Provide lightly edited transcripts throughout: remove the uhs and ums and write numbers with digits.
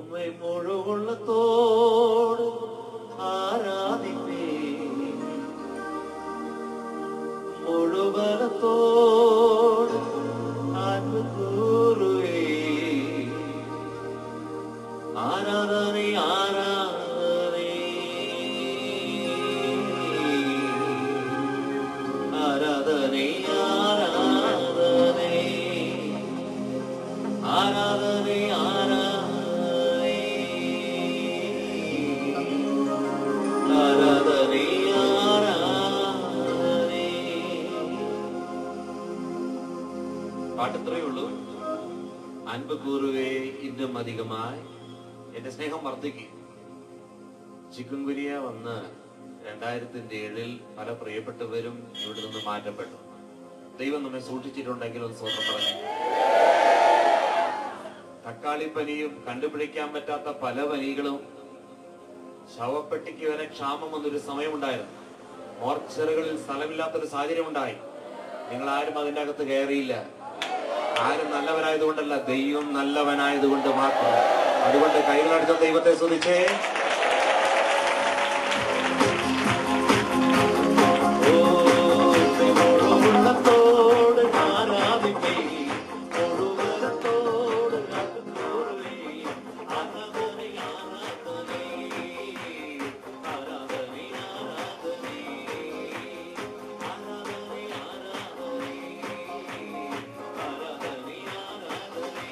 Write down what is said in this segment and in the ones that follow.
മുഴുവുള്ളത്തോട് ആരാധിപ്പേ, മുഴുവനത്തോട് അൻപ് കൂറുവേ. ആരാധനേ ആരാധനേ ആരാധനേ ആരാധനേ ആരാധനേ ആരാധനേ ആരാധനേ ആരാധനേ. പാട്ടത്രേ ഉള്ളൂ. അൻപ് കൂറുവേ ഇന്നും അധികമായി എന്റെ സ്നേഹം വർദ്ധിക്കും. ചിക്കൻ ഗുനിയ വന്ന് 2007 പല പ്രിയപ്പെട്ടവരും ഇവിടെ നിന്ന് മാറ്റപ്പെട്ടു. ദൈവം നമ്മെ സൂക്ഷിച്ചിട്ടുണ്ടെങ്കിൽ ഒന്ന് സ്വന്തം പറഞ്ഞു. തക്കാളിപ്പനിയും കണ്ടുപിടിക്കാൻ പറ്റാത്ത പല പനികളും, ശവപ്പെട്ടിക്ക് വരെ ക്ഷാമം വന്നൊരു സമയമുണ്ടായിരുന്നു. മോർച്ചറികളിൽ സ്ഥലമില്ലാത്തൊരു സാഹചര്യം ഉണ്ടായി. നിങ്ങൾ ആരും അതിന്റെ അകത്ത് കയറിയില്ല. ആരും നല്ലവനായതുകൊണ്ടല്ല, ദൈവം നല്ലവനായതുകൊണ്ട് മാത്രം. അതുകൊണ്ട് കൈകളെടുത്ത ദൈവത്തെ സ്തുതിച്ചേ. മുഴുവനത്തോട് ആരാധിപ്പേ, മുഴുവനത്തോട് ആരാധനേ ആരാധനേ ആരാധനേ ആരാധനേ ആരാധനേ ആരാധനേ ആരാധനേ ആരാധനേ.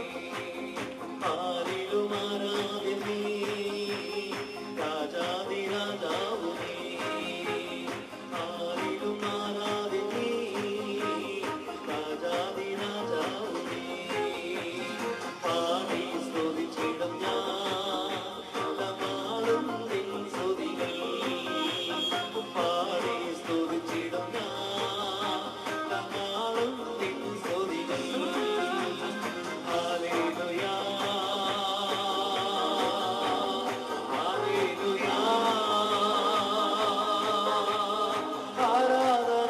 ആരിലും ആരാധനേ രാജാതി രാജാവുനേ, ആരിലും ആരാധനേ രാജാതി രാജാവുനേ. പാടി സ്തുതിച്ചിടും ഞാൻ പലനാളും നിൻ സ്തുതികൾ, പാടി സ്തുതിച്ചിടും ഞാൻ പലനാളും നിൻ സ്തുതികൾ. ഹല്ലേലൂയ ഹല്ലേലൂയ ആരാധന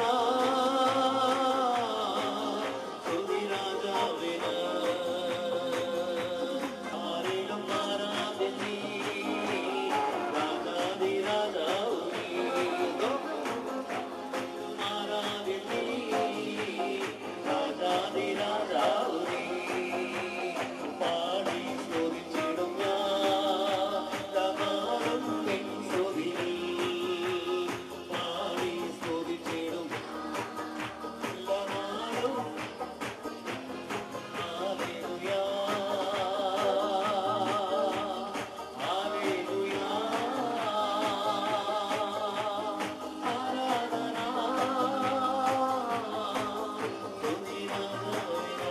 സ്തുതി രാജാവിന്. ആരിലും ആരാധനേ രാജാതി രാജാവുനേ, ആരാധനേ രാജാതി രാജാവുനേ. പാടി സ്തുതിച്ചിടും ഞാൻ പലനാളും നിൻ സ്തുതികൾ, പാടി സ്തുതിച്ചിടും പലനാളും. ഹല്ലേലൂയ ഹല്ലേലൂയ ആരാധന സ്തുതി രാജാവിന്.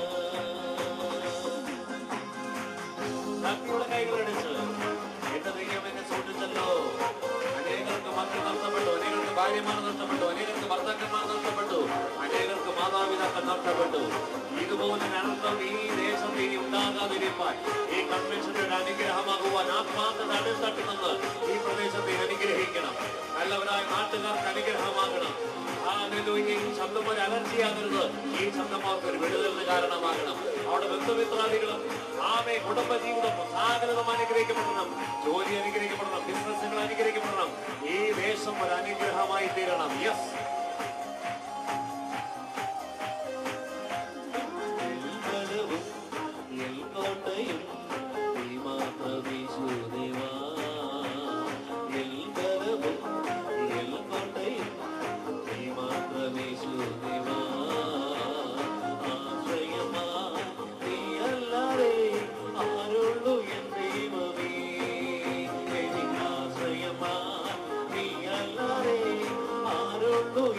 ഭക്തിയുള്ള കൈകളടിച്ച് എന്റെ ദൈവം എന്നെ സൂക്ഷിച്ചല്ലോ. അനേകർക്ക് മക്കൾ നഷ്ടപ്പെട്ടു, അനേകർക്ക് ഭാര്യമാർ നഷ്ടപ്പെട്ടു, അനേകർക്ക് ഭർത്താക്കന്മാർ നഷ്ടപ്പെട്ടു, അനേകർക്ക് മാതാപിതാക്കൾ നഷ്ടപ്പെട്ടു. ഇതുപോലെ അനർത്ഥം ഈ ദേശത്ത് ഇനി ഉണ്ടാകാതിരിക്കാൻ, ഈ കൺവെൻഷന്റെ ഒരു അനുഗ്രഹമാകുവാൻ ആത്മാർത്ഥത അടുത്തട്ടി നിന്ന് ഈ പ്രദേശത്തെ അനുഗ്രഹിക്കണം. നല്ലവരായ നാട്ടുകാർക്ക് അനുഗ്രഹമാകണം. ഹല്ലേലൂയ. ഈ ശബ്ദം ഒരു അലർജിയാകരുത്. ഈ ശബ്ദം അവർക്ക് ഒരു വിടുതലിന് കാരണമാകണം. അവിടെ ബന്ധുമിത്രാദികളും ആമേ കുടുംബജീവിതം സാഗരതം അനുഗ്രഹിക്കപ്പെടണം. ജോലി അനുഗ്രഹിക്കപ്പെടണം. ബിസിനസ്സുകൾ അനുഗ്രഹിക്കപ്പെടണം. ഈ ദേശം ഒരു അനുഗ്രഹമായി തീരണം. യെസ്. എൽബലവും എൽകോട്ടയും നീ മാത്രമേ യേശുദേവാ. എൽബലവും എൽകോട്ടയും നീ മാത്രമേ യേശുദേവാ. ആശ്രയമായി നീയല്ലാതെ ആരുള്ളൂ എൻ ദൈവമേ. എനിക്കാശ്രയമായി നീയല്ലാതെ ആരുള്ളൂ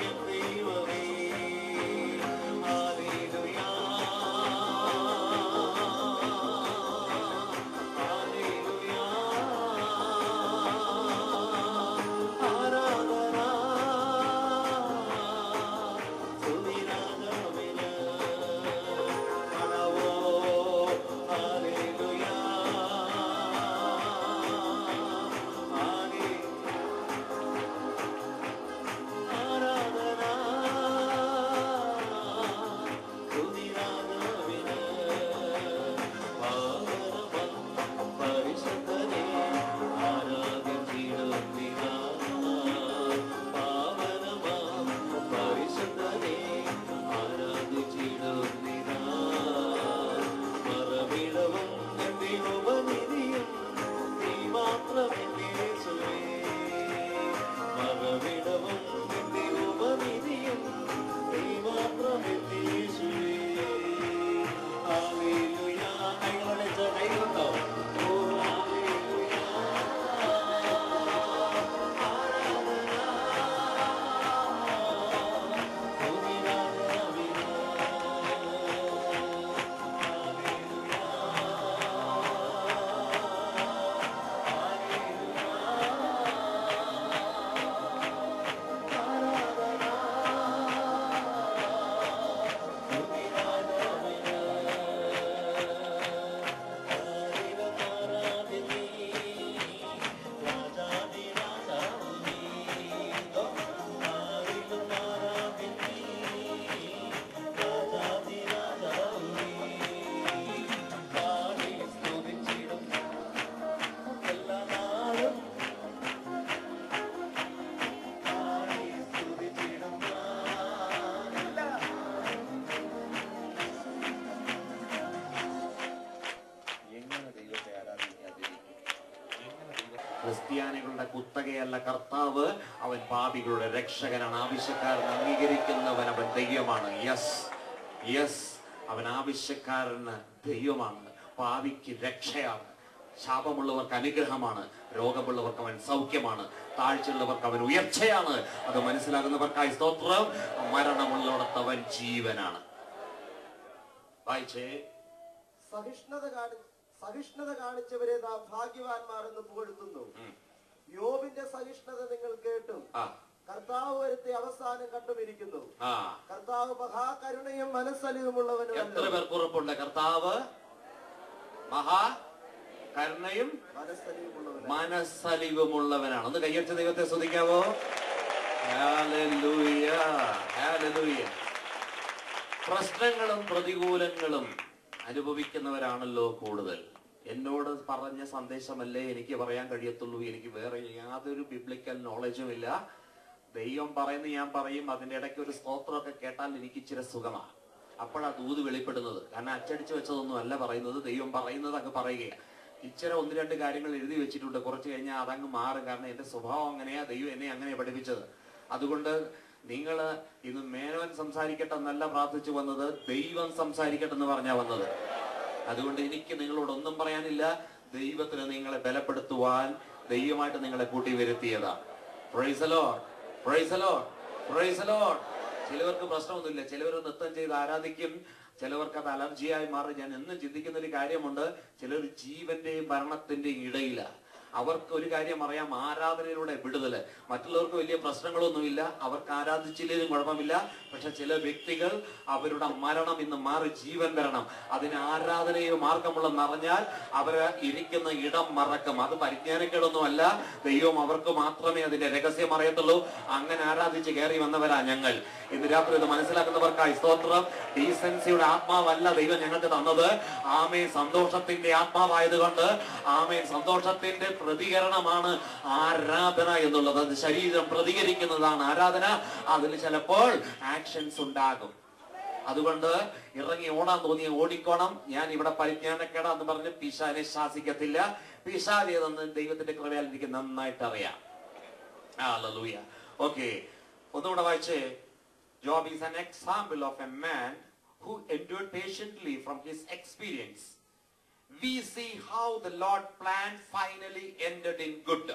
ക്രിസ്ത്യാനികളുടെ കുത്തകയല്ല കർത്താവ്, അവൻ പാപികളുടെ രക്ഷകനാണ്. ആവശ്യക്കാരൻ അംഗീകരിക്കുന്നവൻ അവൻ ദൈവമാണ്. യെസ് യെസ്, അവൻ ആവശ്യക്കാരന് ദൈവമാണ്, പാപിക്ക് രക്ഷയാണ്, ശാപമുള്ളവർക്ക് അനുഗ്രഹമാണ്, രോഗമുള്ളവർക്ക് അവൻ സൗഖ്യമാണ്, താഴ്ചയുള്ളവർക്ക് അവൻ ഉയർച്ചയാണ്. അത് മനസ്സിലാകുന്നവർക്കായി സ്തോത്രം. മരണമുള്ളവർക്ക് അവൻ ജീവനാണ്. വായിച്ചേ. സഹിഷ്ണുത കാണിച്ചവരെ നാം ഭാഗ്യവാന്മാരെന്ന് പുകഴ്ത്തുന്നു. യോബിന്റെ സഹിഷ്ണുത നിങ്ങൾ കേട്ടും കർത്താവ് വരുത്തി അവസാനം കണ്ടുമിരിക്കുന്നു. കർത്താവ് മഹാകരുണയും മനസ്സലിവുമുള്ളവനും. എത്ര പേർക്ക് ഉറപ്പുണ്ട് കർത്താവ് മഹാകരുണയും മനസ്സലിവുമുള്ളവനാണ്? ഒന്ന് കയ്യടിച്ച ദൈവത്തെ സ്തുതിക്കാവോ? Hallelujah, hallelujah. പ്രശ്നങ്ങളും പ്രതികൂലങ്ങളും അനുഭവിക്കുന്നവരാണല്ലോ കൂടുതൽ. എന്നോട് പറഞ്ഞ സന്ദേശമല്ലേ എനിക്ക് പറയാൻ കഴിയത്തുള്ളൂ. എനിക്ക് വേറെ യാതൊരു ബിബ്ലിക്കൽ നോളജും ഇല്ല. ദൈവം പറയുന്ന ഞാൻ പറയും. അതിന്റെ ഇടയ്ക്ക് ഒരു സ്തോത്രമൊക്കെ കേട്ടാൽ എനിക്ക് ഇച്ചിരി സുഖമാണ്. അപ്പോഴാ ദൂത് വെളിപ്പെടുന്നത്. കാരണം അച്ചടിച്ചു വെച്ചതൊന്നും അല്ല പറയുന്നത്, ദൈവം പറയുന്നത് അങ്ങ് പറയുകയാണ്. ഇച്ചിരി ഒന്ന് രണ്ട് കാര്യങ്ങൾ എഴുതി വെച്ചിട്ടുണ്ട്. കുറച്ച് കഴിഞ്ഞാൽ അതങ്ങ് മാറും. കാരണം എന്റെ സ്വഭാവം അങ്ങനെയാ, ദൈവം എന്നെ അങ്ങനെ പഠിപ്പിച്ചത്. അതുകൊണ്ട് നിങ്ങൾ ഇന്ന് മേനോൻ സംസാരിക്കട്ടെ എന്നല്ല പ്രാർത്ഥിച്ചു വന്നത്, ദൈവം സംസാരിക്കട്ടെ എന്ന് പറഞ്ഞാ വന്നത്. അതുകൊണ്ട് എനിക്ക് നിങ്ങളോടൊന്നും പറയാനില്ല. ദൈവത്തിന് നിങ്ങളെ ബലപ്പെടുത്തുവാൻ ദൈവമായിട്ട് നിങ്ങളെ കൂട്ടി വരുത്തിയതാ. Praise the Lord, praise the Lord, praise the Lord. ചിലവർക്ക് പ്രശ്നമൊന്നുമില്ല. ചിലവർ നൃത്തം ചെയ്ത് ആരാധിക്കും, ചിലവർക്ക് അത് അലർജിയായി മാറി. ഞാൻ എന്നും ചിന്തിക്കുന്ന ഒരു കാര്യമുണ്ട്, ചിലർ ജീവന്റെയും മരണത്തിന്റെയും ഇടയിലാണ്. അവർക്ക് ഒരു കാര്യം അറിയാം, ആരാധനയിലൂടെ വിടുതല്. മറ്റുള്ളവർക്ക് വലിയ പ്രശ്നങ്ങളൊന്നുമില്ല, അവർക്ക് ആരാധിച്ചില്ലേലും കുഴപ്പമില്ല. പക്ഷെ ചില വ്യക്തികൾ അവരുടെ മരണം ഇന്ന് മാറി ജീവൻ വരണം. അതിന് ആരാധനയോ മാർഗമുള്ളെന്ന് അറിഞ്ഞാൽ അവര് ഇരിക്കുന്ന ഇടം മറക്കും. അത് പരിജ്ഞാനക്കേടൊന്നും അല്ല, ദൈവം അവർക്ക് മാത്രമേ അതിന്റെ രഹസ്യം അറിയത്തുള്ളൂ. അങ്ങനെ ആരാധിച്ച് കയറി വന്നവരാ ഞങ്ങൾ. ഇന്ന് രാത്രി ഇത് മനസ്സിലാക്കുന്നവർക്കായി സ്തോത്രം. ഡീസൻസിയുടെ ആത്മാവല്ല ദൈവം ഞങ്ങൾക്ക് തന്നത്, ആമേൻ സന്തോഷത്തിന്റെ ആത്മാവായതുകൊണ്ട് ആമേൻ സന്തോഷത്തിന്റെ പ്രതികരണമാണ് ആരാധന എന്നുള്ളത്. അത് ശരീരം പ്രതികരിക്കുന്നതാണ് ആരാധന. അതിൽ ചിലപ്പോൾ ആക്ഷൻസ് ഉണ്ടാകും. അതുകൊണ്ട് ഇറങ്ങി ഓടാൻ തോന്നിയ ഓടിക്കോണം. ഞാൻ ഇവിടെ പരിജ്ഞാനക്കേട എന്ന് പറഞ്ഞ് പിശാചിനെ ശാസിക്കത്തില്ല. പിശാച് ഏതെന്ന് ദൈവത്തിന്റെ കൃപയാൽ എനിക്ക് നന്നായിട്ട് അറിയാം. ഹല്ലേലൂയ. ഓക്കെ, ഒന്നുകൂടെ വായിച്ചേ. Job is an example of a man who endured patiently from his experience. We see how the Lord plan finally ended in good.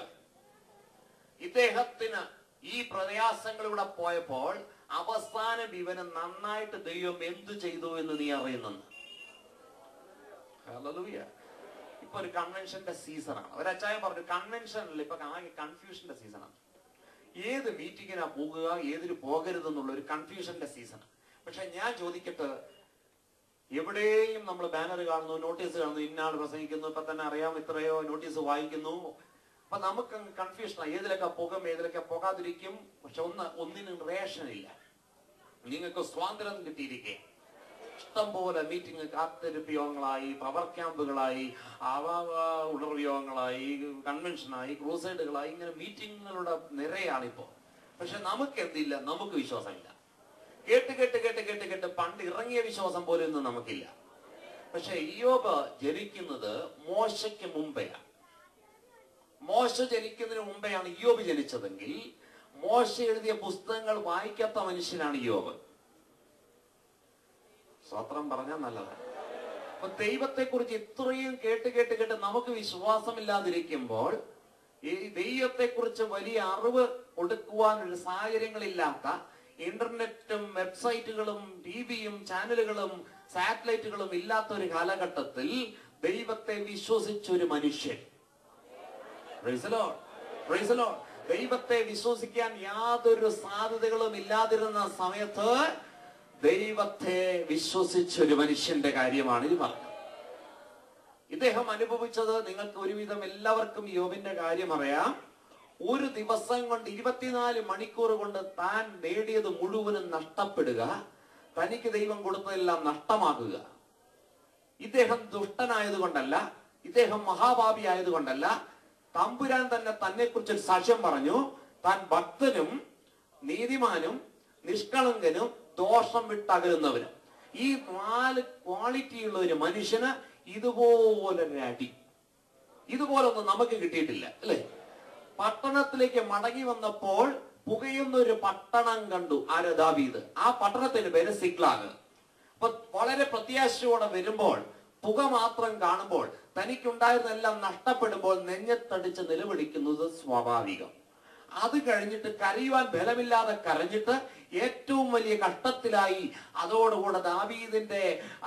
ഇദ്ദേഹത്തിന് ഈ പ്രയാസങ്ങളിലൂടെ പോയപ്പോൾ അവസാനം ഇവന് നന്നായിട്ട് ദൈവം എന്തു ചെയ്തു എന്ന് നീ അറിയുന്നുണ്ട്. ഹല്ലേലൂയ. ഇപ്പൊ ഒരു കൺവെൻഷന്റെ സീസണാണ്. ഒരു അച്ചായൻ പറഞ്ഞു കൺവെൻഷനിൽ ഇപ്പൊ ആകെ കൺഫ്യൂഷന്റെ സീസണാണ്. ഏത് മീറ്റിങ്ങിനാ പോകുക, ഏതിന് പോകരുതെന്നുള്ള ഒരു കൺഫ്യൂഷന്റെ സീസൺ. പക്ഷെ ഞാൻ ചോദിക്കട്ടെ, എവിടെയും നമ്മൾ ബാനർ കാണുന്നു, നോട്ടീസ് കാണുന്നു, ഇന്നാൾ പ്രസംഗിക്കുന്നു, ഇപ്പൊ തന്നെ അറിയാം ഇത്രയോ നോട്ടീസ് വായിക്കുന്നു. അപ്പൊ നമുക്ക് കൺഫ്യൂഷനാണ്, ഏതിലൊക്കെ പോകും ഏതിലൊക്കെ പോകാതിരിക്കും. പക്ഷെ ഒന്നിനും റേഷൻ ഇല്ല. നിങ്ങൾക്ക് സ്വാതന്ത്ര്യം കിട്ടിയിരിക്കെ ഇഷ്ടം പോലെ മീറ്റിംഗ്, കാത്തിരിപ്പ് യോഗങ്ങളായി, പവർ ക്യാമ്പുകളായി, ഉണർവ് യോഗങ്ങളായി, കൺവെൻഷനായി, ക്രൂസൈഡുകളായി, ഇങ്ങനെ മീറ്റിങ്ങുകളുടെ നിരയാണിപ്പോ. പക്ഷെ നമുക്ക് എന്തില്ല, നമുക്ക് വിശ്വാസമില്ല. കേട്ട് കേട്ട് കേട്ട് കേട്ട് കേട്ട് പണ്ട് ഇറങ്ങിയ വിശ്വാസം പോലും ഒന്നും നമുക്കില്ല. പക്ഷെ ഇയ്യോബ് ജനിക്കുന്നത് മോശയ്ക്ക് മുമ്പെയാണ്. മോശ ജനിക്കുന്നതിന് മുമ്പെയാണ് ഇയ്യോബ് ജനിച്ചതെങ്കിൽ മോശ എഴുതിയ പുസ്തകങ്ങൾ വായിക്കാത്ത മനുഷ്യനാണ് ഇയ്യോബ്. സ്വത്രം പറഞ്ഞാൽ നല്ലതാണ്. അപ്പൊ ദൈവത്തെ കുറിച്ച് ഇത്രയും കേട്ട് കേട്ട് കേട്ട് നമുക്ക് വിശ്വാസമില്ലാതിരിക്കുമ്പോൾ, ഈ ദൈവത്തെ കുറിച്ച് വലിയ അറിവ് കൊടുക്കുവാൻ ഒരു സാഹചര്യങ്ങളില്ലാത്ത, ഇന്റർനെറ്റും വെബ്സൈറ്റുകളും ടിവിയും ചാനലുകളും സാറ്റലൈറ്റുകളും ഇല്ലാത്ത ഒരു കാലഘട്ടത്തിൽ ദൈവത്തെ വിശ്വസിച്ചൊരു മനുഷ്യൻ, praise the Lord, praise the Lord, ദൈവത്തെ വിശ്വസിക്കാൻ യാതൊരു സാധ്യതകളും ഇല്ലാതിരുന്ന സമയത്ത് ദൈവത്തെ വിശ്വസിച്ചൊരു മനുഷ്യന്റെ കാര്യമാണ് ഇത് പറഞ്ഞത്. ഇദ്ദേഹം അനുഭവിച്ചത് നിങ്ങൾക്ക് ഒരുവിധം എല്ലാവർക്കും യോബിന്റെ കാര്യം അറിയാം. ഒരു ദിവസം കൊണ്ട് 24 മണിക്കൂർ കൊണ്ട് താൻ നേടിയത് മുഴുവനും നഷ്ടപ്പെടുക, തനിക്ക് ദൈവം കൊടുത്തതെല്ലാം നഷ്ടമാക്കുക. ഇദ്ദേഹം ദുഷ്ടനായതുകൊണ്ടല്ല, ഇദ്ദേഹം മഹാപാപി ആയതുകൊണ്ടല്ല, തമ്പുരാൻ തന്നെ കുറിച്ചൊരു സാക്ഷ്യം പറഞ്ഞു. താൻ ഭക്തനും നീതിമാനും നിഷ്കളങ്കനും ദോഷം വിട്ടകലുന്നവനും. ഈ 4 ക്വാളിറ്റിയുള്ള ഒരു മനുഷ്യന് ഇതുപോലൊരു അടി, ഇതുപോലൊന്നും നമുക്ക് കിട്ടിയിട്ടില്ല അല്ലേ? പട്ടണത്തിലേക്ക് മടങ്ങി വന്നപ്പോൾ പുകയുന്ന ഒരു പട്ടണം കണ്ടു. ആര്? ദാവീദ്. ആ പട്ടണത്തിന്റെ പേര് സിക്ലാഗ്. അപ്പൊ വളരെ പ്രത്യാശയോടെ വരുമ്പോൾ പുക മാത്രം കാണുമ്പോൾ തനിക്കുണ്ടായിരുന്നെല്ലാം നഷ്ടപ്പെടുമ്പോൾ നെഞ്ഞത്തടിച്ച് നിലവിളിക്കുന്നത് സ്വാഭാവികം. അത് കഴിഞ്ഞിട്ട് കരയുവാൻ ബലമില്ലാതെ കരഞ്ഞിട്ട് ഏറ്റവും വലിയ കഷ്ടത്തിലായി. അതോടുകൂടെ ദാവീദിന്റെ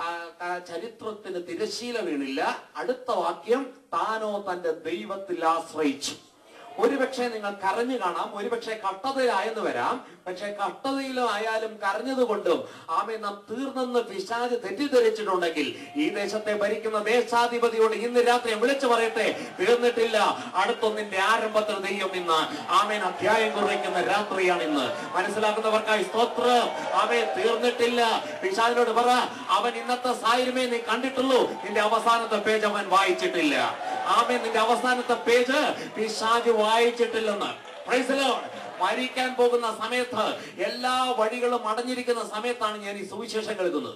ചരിത്രത്തിന് തിരശീല വീണില്ല. അടുത്ത വാക്യം, താനോ തന്റെ ദൈവത്തിൽ ആശ്രയിച്ചു. ഒരുപക്ഷെ നിങ്ങൾ കരഞ്ഞു കാണാം, ഒരുപക്ഷെ കഷ്ടതയിലായെന്ന് വരാം. പക്ഷെ കഷ്ടതയിലും ആയാലും കരഞ്ഞതുകൊണ്ടും ആമേ നാം തീർന്നെന്ന് പിശാച് തെറ്റിദ്ധരിച്ചിട്ടുണ്ടെങ്കിൽ ഈ ദേശത്തെ ഭരിക്കുന്ന ദേശാധിപതിയോട് ഇന്ന് രാത്രി വിളിച്ചു പറയട്ടെ, തീർന്നിട്ടില്ല. അടുത്തൊന്നിന്റെ ആരംഭത്തിൽ ദൈവം ഇന്ന് ആമേൻ അധ്യായം കുറിക്കുന്ന രാത്രിയാണ് ഇന്ന്. മനസ്സിലാക്കുന്നവർക്കായി സ്തോത്രം. ആമേൻ, തീർന്നിട്ടില്ല. പിശാചിനോട് പറ, അവൻ ഇന്നത്തെ സാഹചര്യമേ നീ കണ്ടിട്ടുള്ളൂ, നിന്റെ അവസാനത്തെ പേജ് അവൻ വായിച്ചിട്ടില്ല. ആമേൻ, നിന്റെ അവസാനത്തെ പേജ് പിശാച് വായിച്ചിട്ടില്ലെന്ന്. Price the Lord. മരിക്കാൻ പോകുന്ന സമയത്ത്, എല്ലാ വഴികളും അടഞ്ഞിരിക്കുന്ന സമയത്താണ് ഞാൻ ഈ സുവിശേഷം കേൾക്കുന്നത്.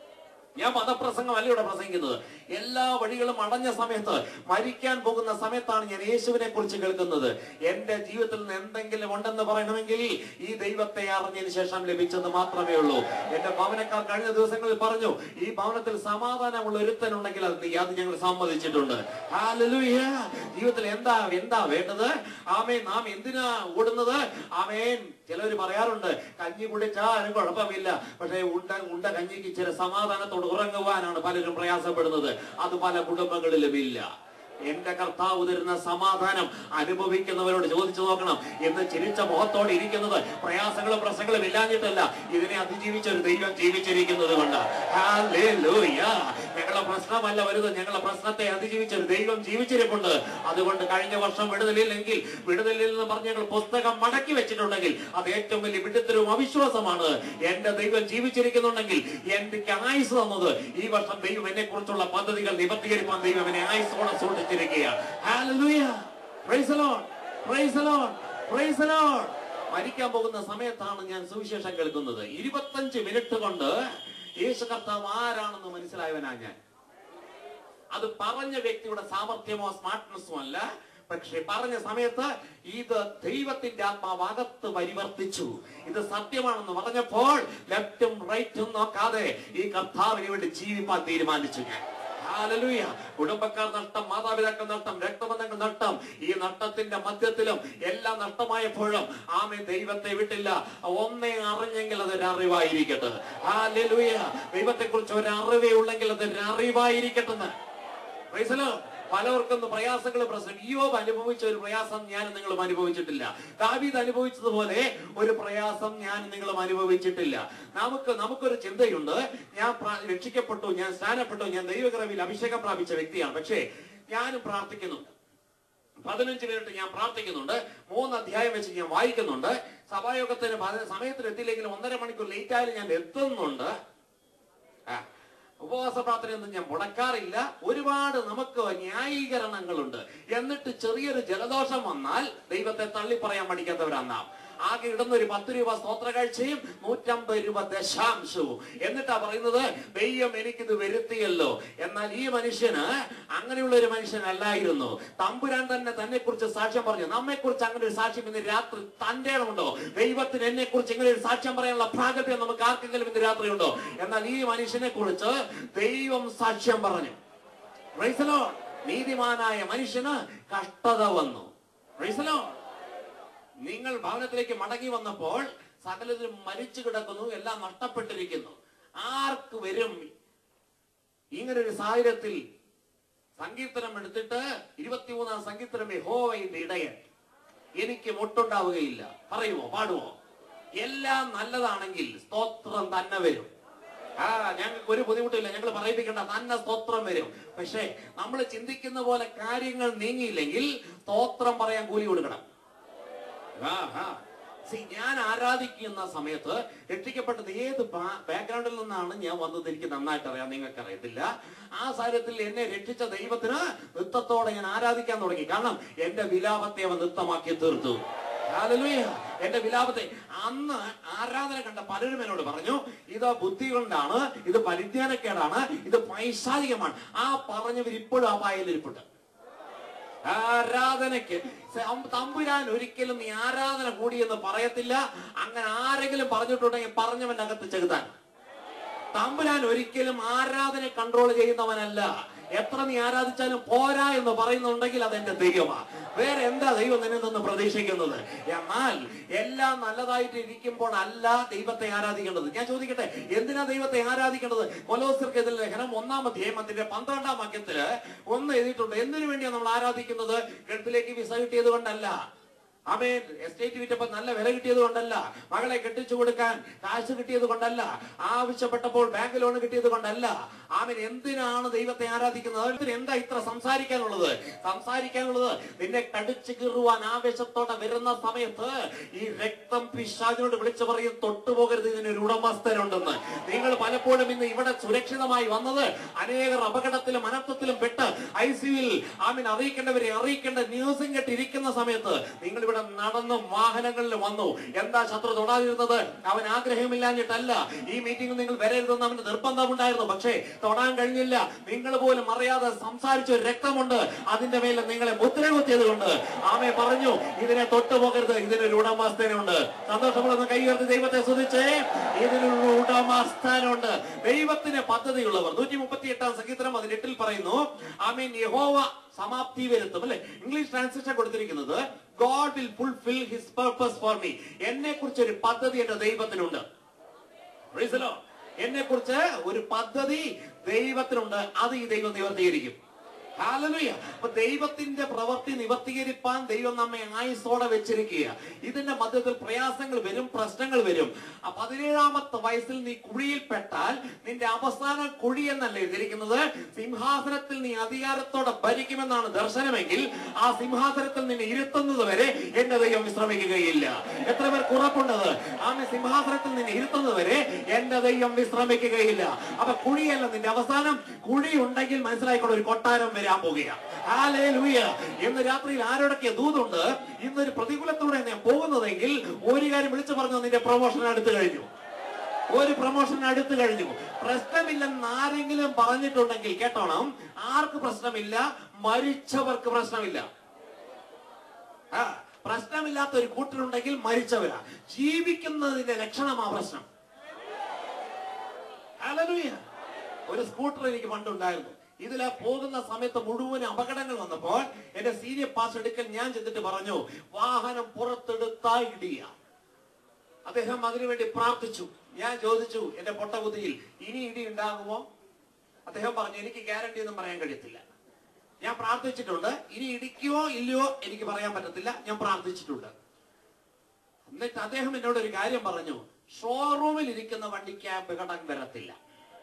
ഞാൻ മതപ്രസംഗമല്ല ഇവിടെ പ്രസംഗിക്കുന്നത്. എല്ലാ വഴികളും അടഞ്ഞ സമയത്ത്, മരിക്കാൻ പോകുന്ന സമയത്താണ് ഞാൻ യേശുവിനെ കുറിച്ച് കേൾക്കുന്നത്. എന്റെ ജീവിതത്തിൽ നിന്ന് എന്തെങ്കിലും ഉണ്ടെന്ന് പറയണമെങ്കിൽ ഈ ദൈവത്തെ അറിഞ്ഞതിന് ശേഷം ലഭിച്ചത് മാത്രമേ ഉള്ളൂ. എന്റെ ഭവനക്കാർ കഴിഞ്ഞ ദിവസങ്ങളിൽ പറഞ്ഞു, ഈ ഭവനത്തിൽ സമാധാനമുള്ള ഒരുത്തനുണ്ടെങ്കിൽ അത് ഞങ്ങൾ സമ്മതിച്ചിട്ടുണ്ട്. ഹല്ലേലൂയ. ജീവിതത്തിൽ എന്താ വേണ്ടത്? ആമേൻ. നാം എന്തിനാ ഓടുന്നത്? ആമേൻ. ചിലവര് പറയാറുണ്ട്, കഞ്ഞി കുടിച്ചാലും കുഴപ്പമില്ല, പക്ഷേ ഉണ്ട കഞ്ഞിക്ക് ഇച്ചിരി സമാധാനത്തോട് ഉറങ്ങുവാനാണ് പലരും പ്രയാസപ്പെടുന്നത്. അത് പല കുടുംബങ്ങളിലും ഇല്ല. എന്റെ കർത്താവ് തരുന്ന സമാധാനം അനുഭവിക്കുന്നവരോട് ചോദിച്ചു നോക്കണം. ഇന്ന് ചിരിച്ച മുഖത്തോടെ ഇരിക്കുന്നത് പ്രയാസങ്ങളും പ്രശ്നങ്ങളും ഇല്ലാഞ്ഞിട്ടല്ല, ഇതിനെ അതിജീവിച്ച ഒരു ദൈവം ജീവിച്ചിരിക്കുന്നത് കൊണ്ട്. ഹല്ലേലൂയ. ഞങ്ങളുടെ പ്രശ്നമല്ല വരുന്നത്, ഞങ്ങളുടെ പ്രശ്നത്തെ അതിജീവിച്ച ഒരു ദൈവം ജീവിച്ചിരിപ്പുണ്ട്. അതുകൊണ്ട് കഴിഞ്ഞ വർഷം വിടുതലില്ലെങ്കിൽ, വിടുതലിൽ നിന്ന് പറഞ്ഞ് ഞങ്ങൾ പുസ്തകം മടക്കി വെച്ചിട്ടുണ്ടെങ്കിൽ അത് ഏറ്റവും വലിയ വിടുതലും അവിശ്വാസമാണ്. എന്റെ ദൈവം ജീവിച്ചിരിക്കുന്നുണ്ടെങ്കിൽ എനിക്ക് ആയുസ് തന്നത്, ഈ വർഷം ദൈവം എന്നെ കുറിച്ചുള്ള പദ്ധതികൾ നിവർത്തീകരിക്കാൻ ദൈവം എന്നെ ആയുസോടെ സൂക്ഷിച്ചിരിക്കുകയാണ്. ഹല്ലേലൂയ. Praise the Lord. Praise the Lord. Praise the Lord. മരിക്കാൻ പോകുന്ന സമയത്താണ് ഞാൻ സുവിശേഷം കേൾക്കുന്നത്. 25 മിനിറ്റ് കൊണ്ട് യേശു കർത്താവ് ആരാണെന്ന് മനസ്സിലായവനാ ഞാൻ. അത് പറഞ്ഞ വ്യക്തിയുടെ സാമർത്ഥ്യമോ സ്മാർട്ട്നെസ്സോ അല്ല, പക്ഷെ പറഞ്ഞ സമയത്ത് ഇത് ദൈവത്തിന്റെ ആത്മാവ് അകത്ത് പരിവർത്തിച്ചു. ഇത് സത്യമാണെന്ന് പറഞ്ഞപ്പോൾ ലെഫ്റ്റും റൈറ്റും നോക്കാതെ ഈ കർത്താവിന് വേണ്ടി ജീവിപ്പാൻ തീരുമാനിച്ചു ഞാൻ. ഹല്ലേലൂയ. കുടുംബക്കാർ നഷ്ടം, മാതാപിതാക്കൾ നഷ്ടം, രക്തബന്ധങ്ങൾ നഷ്ടം. ഈ നഷ്ടത്തിന്റെ മധ്യത്തിലും എല്ലാം നഷ്ടമായപ്പോഴും ആമേൻ ദൈവത്തെ വിട്ടില്ല. ഒന്നേ അറിഞ്ഞെങ്കിൽ അതൊരു അറിവായിരിക്കട്ടെ. ഹല്ലേലൂയ. ദൈവത്തെ കുറിച്ച് ഒരു അറിവേ ഉള്ളെങ്കിൽ അതൊരു അറിവായിരിക്കട്ടെ. Price the Lord. പലർക്കും പ്രയാസങ്ങൾ, പ്രശ്നം. ഇയ്യോബ് അനുഭവിച്ച ഒരു പ്രയാസം ഞാൻ നിങ്ങളും അനുഭവിച്ചിട്ടില്ല. ദാവീദ് അനുഭവിച്ചതുപോലെ ഒരു പ്രയാസം ഞാൻ നിങ്ങളും അനുഭവിച്ചിട്ടില്ല. നമുക്കൊരു ചിന്തയുണ്ട്, ഞാൻ രക്ഷിക്കപ്പെട്ടു, ഞാൻ സ്നാനപ്പെട്ടു, ഞാൻ ദൈവകൃപയിൽ അഭിഷേകം പ്രാപിച്ച വ്യക്തിയാണ്. പക്ഷേ ഞാനും പ്രാർത്ഥിക്കുന്നുണ്ട്. 15 മിനിറ്റ് ഞാൻ പ്രാർത്ഥിക്കുന്നുണ്ട്. 3 അധ്യായം വെച്ച് ഞാൻ വായിക്കുന്നുണ്ട്. സഭായോഗത്തിന് സമയത്തിന് എത്തിയില്ലെങ്കിലും 1.5 മണിക്കൂർ ലേറ്റ് ആയാലും ഞാൻ എത്തുന്നുണ്ട്. ഉപവാസ പ്രാർത്ഥനയൊന്നും ഞാൻ മുടക്കാറില്ല. ഒരുപാട് നമുക്ക് ന്യായീകരണങ്ങളുണ്ട്. എന്നിട്ട് ചെറിയൊരു ജലദോഷം വന്നാൽ ദൈവത്തെ തള്ളി പറയാൻ മടിക്കാത്തവരാണ് നാം. ആകെ ഇടുന്ന ഒരു 10 രൂപ സ്തോത്ര കാഴ്ചയും 150 രൂപ ദശാംശവും. എന്നിട്ടാ പറയുന്നത്, ദൈവം എനിക്കിത് വരുത്തിയല്ലോ. എന്നാൽ ഈ മനുഷ്യന് അങ്ങനെയുള്ള ഒരു മനുഷ്യനല്ലായിരുന്നു. തമ്പുരാൻ തന്നെ കുറിച്ച് സാക്ഷ്യം പറഞ്ഞു. നമ്മെ കുറിച്ച് അങ്ങനെ ഒരു സാക്ഷ്യം ഇന്ന് രാത്രി തന്റെ ഉണ്ടോ? ദൈവത്തിന് എന്നെ കുറിച്ച് ഇങ്ങനെ ഒരു സാക്ഷ്യം പറയാനുള്ള പ്രാഗൽഭ്യം നമുക്ക് ആർക്കെങ്കിലും ഇന്ന് രാത്രി ഉണ്ടോ? എന്നാൽ ഈ മനുഷ്യനെ കുറിച്ച് ദൈവം സാക്ഷ്യം പറഞ്ഞു. Praise the Lord. നീതിമാനായ മനുഷ്യന് കഷ്ടത വന്നു. Praise the Lord. നിങ്ങൾ ഭവനത്തിലേക്ക് മടങ്ങി വന്നപ്പോൾ സകലത്തിലും മരിച്ചു കിടക്കുന്നു, എല്ലാം നഷ്ടപ്പെട്ടിരിക്കുന്നു. ആർക്ക് വരും ഇങ്ങനൊരു സാഹചര്യത്തിൽ? സങ്കീർത്തനം എടുത്തിട്ട് 23-ാം സങ്കീർത്തനം, യഹോവയുടെ ഇടയൻ, എനിക്ക് മുട്ടുണ്ടാവുകയില്ല. പറയുമോ? പാടുമോ? എല്ലാം നല്ലതാണെങ്കിൽ സ്തോത്രം തന്നെ വരും. ഞങ്ങൾക്ക് ഒരു ബുദ്ധിമുട്ടില്ല, ഞങ്ങൾ പറയിപ്പിക്കേണ്ട, തന്നെ സ്തോത്രം വരും. പക്ഷെ നമ്മൾ ചിന്തിക്കുന്ന പോലെ കാര്യങ്ങൾ നീങ്ങിയില്ലെങ്കിൽ സ്തോത്രം പറയാൻ കൂലി കൊടുക്കണം. ഞാൻ ആരാധിക്കുന്ന സമയത്ത് രക്ഷിക്കപ്പെട്ടത് ഏത് ബാക്ക്ഗ്രൗണ്ടിൽ നിന്നാണ് ഞാൻ വന്നത് എനിക്ക് നന്നായിട്ട് അറിയാം, നിങ്ങൾക്ക് അറിയത്തില്ല. ആ സാഹചര്യത്തിൽ എന്നെ രക്ഷിച്ച ദൈവത്തിന് നൃത്തത്തോടെ ഞാൻ ആരാധിക്കാൻ തുടങ്ങി. കാരണം എന്റെ വിലാപത്തെ അവൻ നൃത്തമാക്കി തീർത്തു. ഹല്ലേലൂയ. എന്റെ വിലാപത്തെ അന്ന് ആരാധന കണ്ട പലരും എന്നോട് പറഞ്ഞു, ഇത് ബുദ്ധി കൊണ്ടാണ്, ഇത് പരിജ്ഞാനക്കേടാണ്, ഇത് പൈശാചികമാണ്. ആ പറഞ്ഞവർ ഇപ്പോഴും ആ പായലിരിപ്പുണ്ട്. ആരാധനയ്ക്ക് തമ്പുരാൻ ഒരിക്കലും നീ ആരാധന കൂടിയെന്ന് പറയത്തില്ല. അങ്ങനെ ആരെങ്കിലും പറഞ്ഞിട്ടുണ്ടെങ്കിൽ പറഞ്ഞവനകത്ത് ചെകുത്താൻ. തമ്പുരാൻ ഒരിക്കലും ആരാധന കൺട്രോൾ ചെയ്യുന്നവനല്ല. എത്ര നീ ആരാധിച്ചാലും പോരാ എന്ന് പറയുന്നുണ്ടെങ്കിൽ അതെന്റെ ദൈവമാണ്. വേറെ എന്താ ദൈവം നിന്നിൽ നിന്ന് പ്രതീക്ഷിക്കുന്നത്? എന്നാൽ എല്ലാം നല്ലതായിട്ട് ഇരിക്കുമ്പോൾ അല്ല ദൈവത്തെ ആരാധിക്കേണ്ടത്. ഞാൻ ചോദിക്കട്ടെ, എന്തിനാ ദൈവത്തെ ആരാധിക്കേണ്ടത്? കൊലോസ്യർക്കെതിരെ ലേഖനം 1-ാം അധ്യായത്തിന്റെ 12-ാം വാക്യത്തില് ഒന്ന് എഴുതിയിട്ടുണ്ട്. എന്തിനു വേണ്ടിയാണ് നമ്മൾ ആരാധിക്കുന്നത്? ഗൾഫിലേക്ക് വിസ കിട്ടിയത് കൊണ്ടല്ല, ആമേൻ, എസ്റ്റേറ്റ് വിറ്റപ്പോൾ നല്ല വില കിട്ടിയത് കൊണ്ടല്ല, മകളെ കെട്ടിച്ചു കൊടുക്കാൻ കാശ് കിട്ടിയത് കൊണ്ടല്ല, ആവശ്യപ്പെട്ടപ്പോൾ ബാങ്ക് ലോൺ കിട്ടിയത് കൊണ്ടല്ല. ആമേൻ, എന്തിനാണ് ദൈവത്തെ ആരാധിക്കുന്നത്? എന്താ ഇത്ര സംസാരിക്കാനുള്ളത്? നിന്നെ കടിച്ചു കീറുവാൻ ആവേശത്തോടെ വരുന്ന സമയത്ത് ഈ രക്തം പിശാചിനോട് വിളിച്ചു പറയും, തൊട്ടുപോകരുത്, ഇതിനൊരു ഉടമസ്ഥനുണ്ടെന്ന്. നിങ്ങൾ പലപ്പോഴും ഇന്ന് ഇവിടെ സുരക്ഷിതമായി വന്നത് അനേകർ അപകടത്തിലും അനർത്ഥത്തിലും പെട്ട് ICUവിൽ ആമേൻ അറിയിക്കേണ്ടവരെ അറിയിക്കേണ്ട ന്യൂസും കെട്ടിരിക്കുന്ന സമയത്ത് നിങ്ങൾ ഇവിടെ നടന്ന് വാഹനങ്ങളിൽ വന്നു. എന്താ ശത്രു തൊടാതിരുന്നത്? അവൻ ആഗ്രഹമില്ലാഞ്ഞിട്ടല്ല. ഈ മീറ്റിംഗിൽ നിങ്ങൾ വരരുതെന്ന് അവന് നിർബന്ധമുണ്ടായിരുന്നു. പക്ഷേ തൊടാൻ കഴിഞ്ഞില്ല. നിങ്ങൾ പോലും അറിയാതെ സംസാരിച്ച ഒരു രക്തമുണ്ട്, അതിന്റെ മേലെ നിങ്ങളെ മുദ്ര കുത്തിയത് കൊണ്ട് ആമേ പറഞ്ഞു, ഇതിനെ തൊട്ടുപോകരുത്, ഇതിനൊരു ഉടമസ്ഥനുണ്ട്. സന്തോഷമുള്ള കൈ ഉയർത്തി ദൈവത്തെ സ്തുതിച്ചേ. ഇതിനൊരു ഉടമസ്ഥനുണ്ട്. ദൈവത്തിന് പദ്ധതിയുള്ളവർ. 138-ാം സങ്കീർത്തനം 18-ൽ പറയുന്നു, ആമേൻ, യഹോവ സമാപ്തി വരുത്തും. അല്ലെ, ഇംഗ്ലീഷ് ട്രാൻസ്ലേഷൻ കൊടുത്തിരിക്കുന്നത് God will fulfill his purpose for me. എന്നെ കുറിച്ച് ഒരു പദ്ധതി എന്റെ ദൈവത്തിനുണ്ട്. എന്നെ കുറിച്ച് ഒരു പദ്ധതി ദൈവത്തിനുണ്ട്. അത് ഈ ദൈവം നിവർത്തീകരിക്കും. ഹല്ലേലൂയ. അപ്പൊ ദൈവത്തിന്റെ പ്രവൃത്തി നിവർത്തീകരിപ്പാൻ ദൈവം നമ്മെ ആയുസ്സോടെ വെച്ചിരിക്കുക. ഇതിന്റെ മധ്യത്തിൽ പ്രയാസങ്ങൾ വരും, പ്രശ്നങ്ങൾ വരും. 17-ാമത്തെ വയസ്സിൽ നീ കുഴിയിൽപ്പെട്ടാൽ നിന്റെ അവസാന കുഴി എന്നല്ല എഴുതിയിരിക്കുന്നത്. സിംഹാസനത്തിൽ നീ അധികാരത്തോടെ ഭരിക്കുമെന്നാണ് ദർശനമെങ്കിൽ ആ സിംഹാസനത്തിൽ നിന്നെ ഇരുത്തുന്നത് വരെ എന്റെ ദൈവം വിശ്രമിക്കുകയില്ല. എത്ര പേർക്ക് ഉറപ്പുണ്ടത്? ആമേ, സിംഹാസനത്തിൽ നിന്നെ ഇരുത്തുന്നത് വരെ എന്റെ ദൈവം വിശ്രമിക്കുകയില്ല. അപ്പൊ കുഴിയല്ല നിന്റെ അവസാനം. കുഴി ഉണ്ടെങ്കിൽ മനസ്സിലായിക്കോട്ടെ, ഒരു കൊട്ടാരം വരാൻ പോകുകയാണ്. ഹല്ലേലൂയ. ഇന്ന് രാത്രിയിൽ ആരോടൊക്കെ ദൂതുണ്ട്? ഇന്നൊരു പ്രതികൂലത്തോടെ ഞാൻ പോകുന്നതെങ്കിൽ ഒരു കാര്യം വിളിച്ചു പറഞ്ഞു, നിന്റെ പ്രൊമോഷൻ അടുത്ത് കഴിഞ്ഞു. ഒരു പ്രൊമോഷൻ അടുത്ത് കഴിഞ്ഞു. പ്രശ്നമില്ലെന്ന് ആരെങ്കിലും പറഞ്ഞിട്ടുണ്ടെങ്കിൽ കേട്ടോണം, ആർക്ക് പ്രശ്നമില്ല? മരിച്ചവർക്ക് പ്രശ്നമില്ല. പ്രശ്നമില്ലാത്ത ഒരു കൂട്ടരുണ്ടെങ്കിൽ മരിച്ചവരാ. ജീവിക്കുന്നതിന്റെ ലക്ഷണമാ പ്രശ്നം. ഹല്ലേലൂയ. ഒരു സ്കൂട്ടർ എനിക്ക് പണ്ടുണ്ടായിരുന്നു. ഇതിലെ പോകുന്ന സമയത്ത് മുഴുവൻ അപകടങ്ങൾ വന്നപ്പോൾ എന്റെ സീനിയർ പാസ് എടുക്കൽ ഞാൻ ചെന്നിട്ട് പറഞ്ഞു, വാഹനം പുറത്തെടുത്താ ഇടിയ. അദ്ദേഹം അതിനുവേണ്ടി പ്രാർത്ഥിച്ചു. ഞാൻ ചോദിച്ചു എന്റെ പൊട്ടബുദ്ധിയിൽ, ഇനി ഇടി ഉണ്ടാകുമോ? അദ്ദേഹം പറഞ്ഞു, എനിക്ക് ഗ്യാരണ്ടി ഒന്നും പറയാൻ കഴിയത്തില്ല. ഞാൻ പ്രാർത്ഥിച്ചിട്ടുണ്ട്. ഇനി ഇടിക്കുവോ ഇല്ലയോ എനിക്ക് പറയാൻ പറ്റത്തില്ല. ഞാൻ പ്രാർത്ഥിച്ചിട്ടുണ്ട്. എന്നിട്ട് അദ്ദേഹം എന്നോട് ഒരു കാര്യം പറഞ്ഞു, ഷോറൂമിൽ ഇരിക്കുന്ന വണ്ടിക്ക് അപകടം വരത്തില്ല.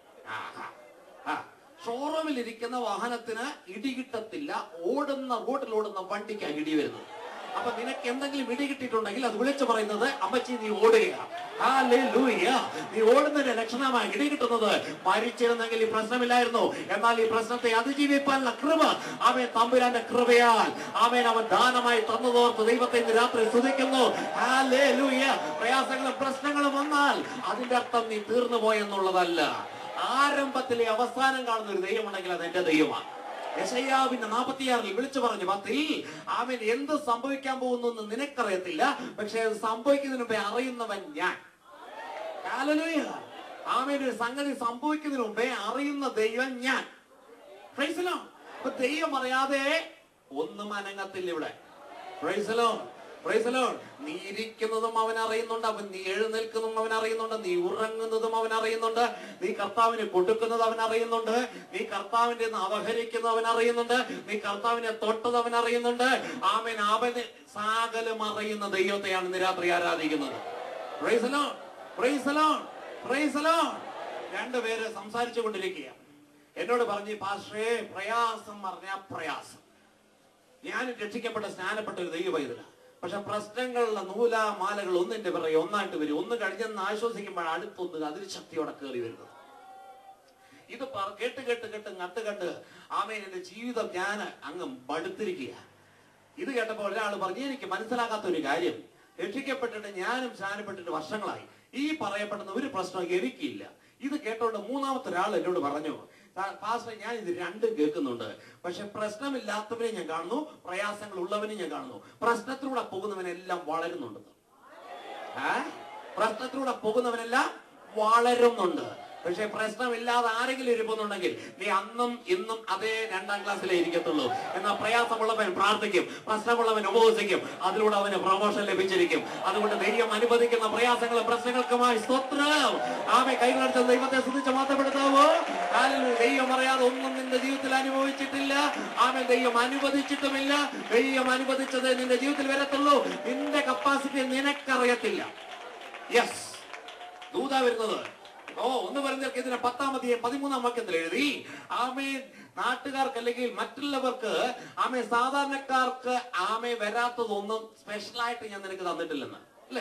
ഷോറൂമിൽ ഇരിക്കുന്ന വാഹനത്തിന് ഇടി കിട്ടത്തില്ല. ഓടുന്ന റോഡിൽ ഓടുന്ന വണ്ടിക്കാണ് ഇടി വരുന്നത്. അപ്പൊ നിനക്ക് എന്തെങ്കിലും ഇടി കിട്ടിയിട്ടുണ്ടെങ്കിൽ അത് വിളിച്ചു പറയുന്നത്, അമ്മച്ചി നീ ഓടുക. ഹല്ലേലൂയ. നീ ഓടുന്നതിന്റെ ലക്ഷണമായി ഇടി കിട്ടുന്നത്. മരിച്ചിരുന്നെങ്കിൽ ഈ പ്രശ്നമില്ലായിരുന്നു. എന്നാൽ ഈ പ്രശ്നത്തെ അതിജീവിപ്പാനുള്ള കൃപ അവൻ തമ്പുരാന്റെ കൃപയാൽ അവൻ ദാനമായി തന്നതോർത്ത് ദൈവത്തെ ഇന്ന് രാത്രി സ്തുതിക്കുന്നു. ഹല്ലേലൂയ. പ്രയാസങ്ങളും പ്രശ്നങ്ങളും വന്നാൽ അതിന്റെ അർത്ഥം നീ തീർന്നു പോയെന്നുള്ളതല്ല. ആരംഭത്തിലെ അവസാനം കാണുന്ന ഒരു ദൈവമുണ്ടെങ്കിൽ അത് എന്റെ ദൈവമാണ്. യെശയ്യാവിന്റെ 46-ൽ വിളിച്ചു പറഞ്ഞു, 10-ൽ ആമേൻ, എന്ത് സംഭവിക്കാൻ പോകുന്നു എന്ന് നിനക്കറിയത്തില്ല, പക്ഷെ അത് സംഭവിക്കുന്നതിന് മുമ്പേ അറിയുന്നവൻ ഞാൻ. ഹല്ലേലൂയ. ആമേൻ, ഒരു സംഗതി സംഭവിക്കുന്നതിന് മുമ്പേ അറിയുന്ന ദൈവം ഞാൻ. Praise the Lord. അപ്പൊ ദൈവം അറിയാതെ ഒന്നും അനങ്ങത്തില്ല ഇവിടെ. Praise the Lord. Praise the Lord. നീ ഇരിക്കുന്നതും അവൻ അറിയുന്നുണ്ട്. നീ എഴുന്നേൽക്കുന്നതും അവൻ അറിയുന്നുണ്ട്. നീ ഉറങ്ങുന്നതും അവൻ അറിയുന്നുണ്ട്. നീ കർത്താവിനെ കൊടുക്കുന്നത് അവൻ അറിയുന്നുണ്ട്. നീ കർത്താവിന്റെ അപഹരിക്കുന്നത് അവൻ അറിയുന്നുണ്ട്. നീ കർത്താവിനെ തൊട്ടത് അവൻ അറിയുന്നുണ്ട്. ആമേൻ. അവന് സകലം അറിയുന്ന ദൈവത്തെയാണ് ഇന്ന് രാത്രി ആരാധിക്കുന്നത്. Praise the Lord. Praise the Lord. Praise the Lord. രണ്ടുപേര് സംസാരിച്ചു കൊണ്ടിരിക്കുക. എന്നോട് പറഞ്ഞു, പാസ്റ്ററേ, പ്രയാസം പറഞ്ഞാ പ്രയാസം. ഞാൻ രക്ഷിക്കപ്പെട്ട സ്നാനപ്പെട്ട ഒരു ദൈവ പൈതലാണ്. പക്ഷെ പ്രശ്നങ്ങളിലെ നൂലാമാലകൾ ഒന്നിന്റെ പിറകെ ഒന്നായിട്ട് വരും. ഒന്ന് കഴിഞ്ഞെന്ന് ആശ്വസിക്കുമ്പോൾ അടുത്തൊന്ന് അതിന് ശക്തിയോടെ കയറി വരുന്നത്. ഇത് കേട്ട് കേട്ട് കേട്ട് കട്ട് കണ്ട് ആമേൻ, എന്റെ ജീവിതം ഞാൻ അങ്ങ് മടുത്തിരിക്കുക. ഇത് കേട്ടപ്പോൾ ഒരാൾ പറഞ്ഞു, എനിക്ക് മനസ്സിലാക്കാത്ത ഒരു കാര്യം, രക്ഷിക്കപ്പെട്ടിട്ട് ഞാനും സ്നാനപ്പെട്ടിട്ട് വർഷങ്ങളായി, ഈ പറയപ്പെടുന്ന ഒരു പ്രശ്നം എനിക്കില്ല. ഇത് കേട്ടോണ്ട് മൂന്നാമത്തെ ഒരാൾ എന്നോട് പറഞ്ഞു, പാസ്റ്റർ ഞാൻ ഇത് രണ്ടും കേൾക്കുന്നുണ്ട്, പക്ഷെ പ്രശ്നമില്ലാത്തവനെ ഞാൻ കാണുന്നു, പ്രയാസങ്ങൾ ഉള്ളവനെ ഞാൻ കാണുന്നു. പ്രശ്നത്തിലൂടെ പോകുന്നവനെല്ലാം വളരുന്നുണ്ട്. പ്രശ്നത്തിലൂടെ പോകുന്നവനെല്ലാം വളരുന്നുണ്ട്. പക്ഷെ പ്രശ്നമില്ലാതെ ആരെങ്കിലും ഇരിക്കുന്നുണ്ടെങ്കിൽ നീ അന്നും ഇന്നും അതേ 2ാം ക്ലാസ്സിലേ ഇരിക്കത്തുള്ളൂ. എന്നാൽ പ്രയാസമുള്ളവൻ പ്രാർത്ഥിക്കും, പ്രശ്നമുള്ളവൻ ഉപവസിക്കും, അതിലൂടെ അവന് പ്രമോഷൻ ലഭിച്ചിരിക്കും. അതുകൊണ്ട് ദൈവം അനുവദിക്കുന്ന പ്രയാസങ്ങളും പ്രശ്നങ്ങൾക്കുമായി സ്തോത്രം. ആമേ. കൈകളടിച്ച ദൈവത്തെ സ്തുതിച്ച് മാത്രപ്പെടുത്താവോ? ദൈവം അറിയാതെ ഒന്നും നിന്റെ ജീവിതത്തിൽ അനുഭവിച്ചിട്ടില്ല. ആമേ. ദൈവം അനുവദിച്ചിട്ടുമില്ല. ദൈവം അനുവദിച്ചത് നിന്റെ ജീവിതത്തിൽ വരത്തുള്ളൂ. നിന്റെ കപ്പാസിറ്റി നിനക്കറിയത്തില്ല. യെസ്, ദൂത വരുന്നത് 1 കൊരിന്ത്യർക്ക് ഇതിനെ 10-ാം അധ്യായം 13-ാം വാക്യത്തിൽ എഴുതി, ആമേ, നാട്ടുകാർക്ക് അല്ലെങ്കിൽ മറ്റുള്ളവർക്ക്, ആമേ, സാധാരണക്കാർക്ക് ആമേ വരാത്തതൊന്നും സ്പെഷ്യലായിട്ട് ഞാൻ നിനക്ക് തന്നിട്ടില്ലെന്ന്. അല്ലേ?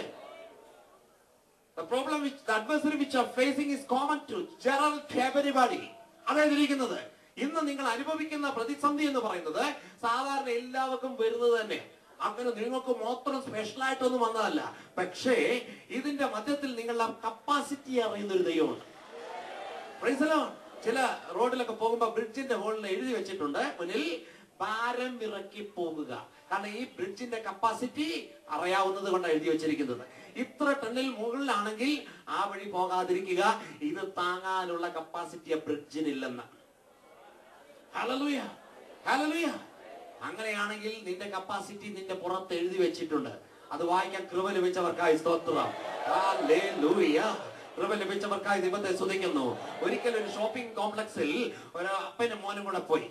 The problem which the adversary which are facing is common to general to everybody. അതായത് ഇരിക്കുന്നത് ഇന്ന് നിങ്ങൾ അനുഭവിക്കുന്ന പ്രതിസന്ധി എന്ന് പറയുന്നത് സാധാരണ എല്ലാവർക്കും വരുന്നത് തന്നെ. അങ്ങനെ നിങ്ങൾക്ക് മാത്രം സ്പെഷ്യലായിട്ടൊന്നും വന്നതല്ല. പക്ഷേ ഇതിന്റെ മധ്യത്തിൽ നിങ്ങളുടെ കപ്പാസിറ്റി അറിയുന്ന ഒരു ദൈവമുണ്ട്. Praise the Lord. ചില റോഡിലൊക്കെ പോകുമ്പോ ബ്രിഡ്ജിന്റെ ഹോളിൽ എഴുതി വെച്ചിട്ടുണ്ട് മുന്നിൽ ഭാരം ഇറക്കി പോകുക. കാരണം ഈ ബ്രിഡ്ജിന്റെ കപ്പാസിറ്റി അറിയാവുന്നത് കൊണ്ട് എഴുതി വെച്ചിരിക്കുന്നത്. ഇത്ര ടണ്ണിൽ മുകളിലാണെങ്കിൽ ആ വഴി പോകാതിരിക്കുക, ഇത് താങ്ങാനുള്ള കപ്പാസിറ്റി ആ ബ്രിഡ്ജിനില്ലെന്ന്. Hallelujah, hallelujah. അങ്ങനെയാണെങ്കിൽ നിന്റെ കപ്പാസിറ്റി നിന്റെ പുറത്ത് എഴുതി വെച്ചിട്ടുണ്ട്. അത് വായിക്കാൻ കൃപ ലഭിച്ചവർക്കായി സ്തോത്രം. ഹല്ലേലൂയ. കൃപ ലഭിച്ചവർക്കായി ദൈവത്തെ സ്തുതിക്കുന്നു. ഒരിക്കൽ ഒരു ഷോപ്പിംഗ് കോംപ്ലക്സിൽ ഒരു അപ്പനും മോനും കൂടെ പോയി.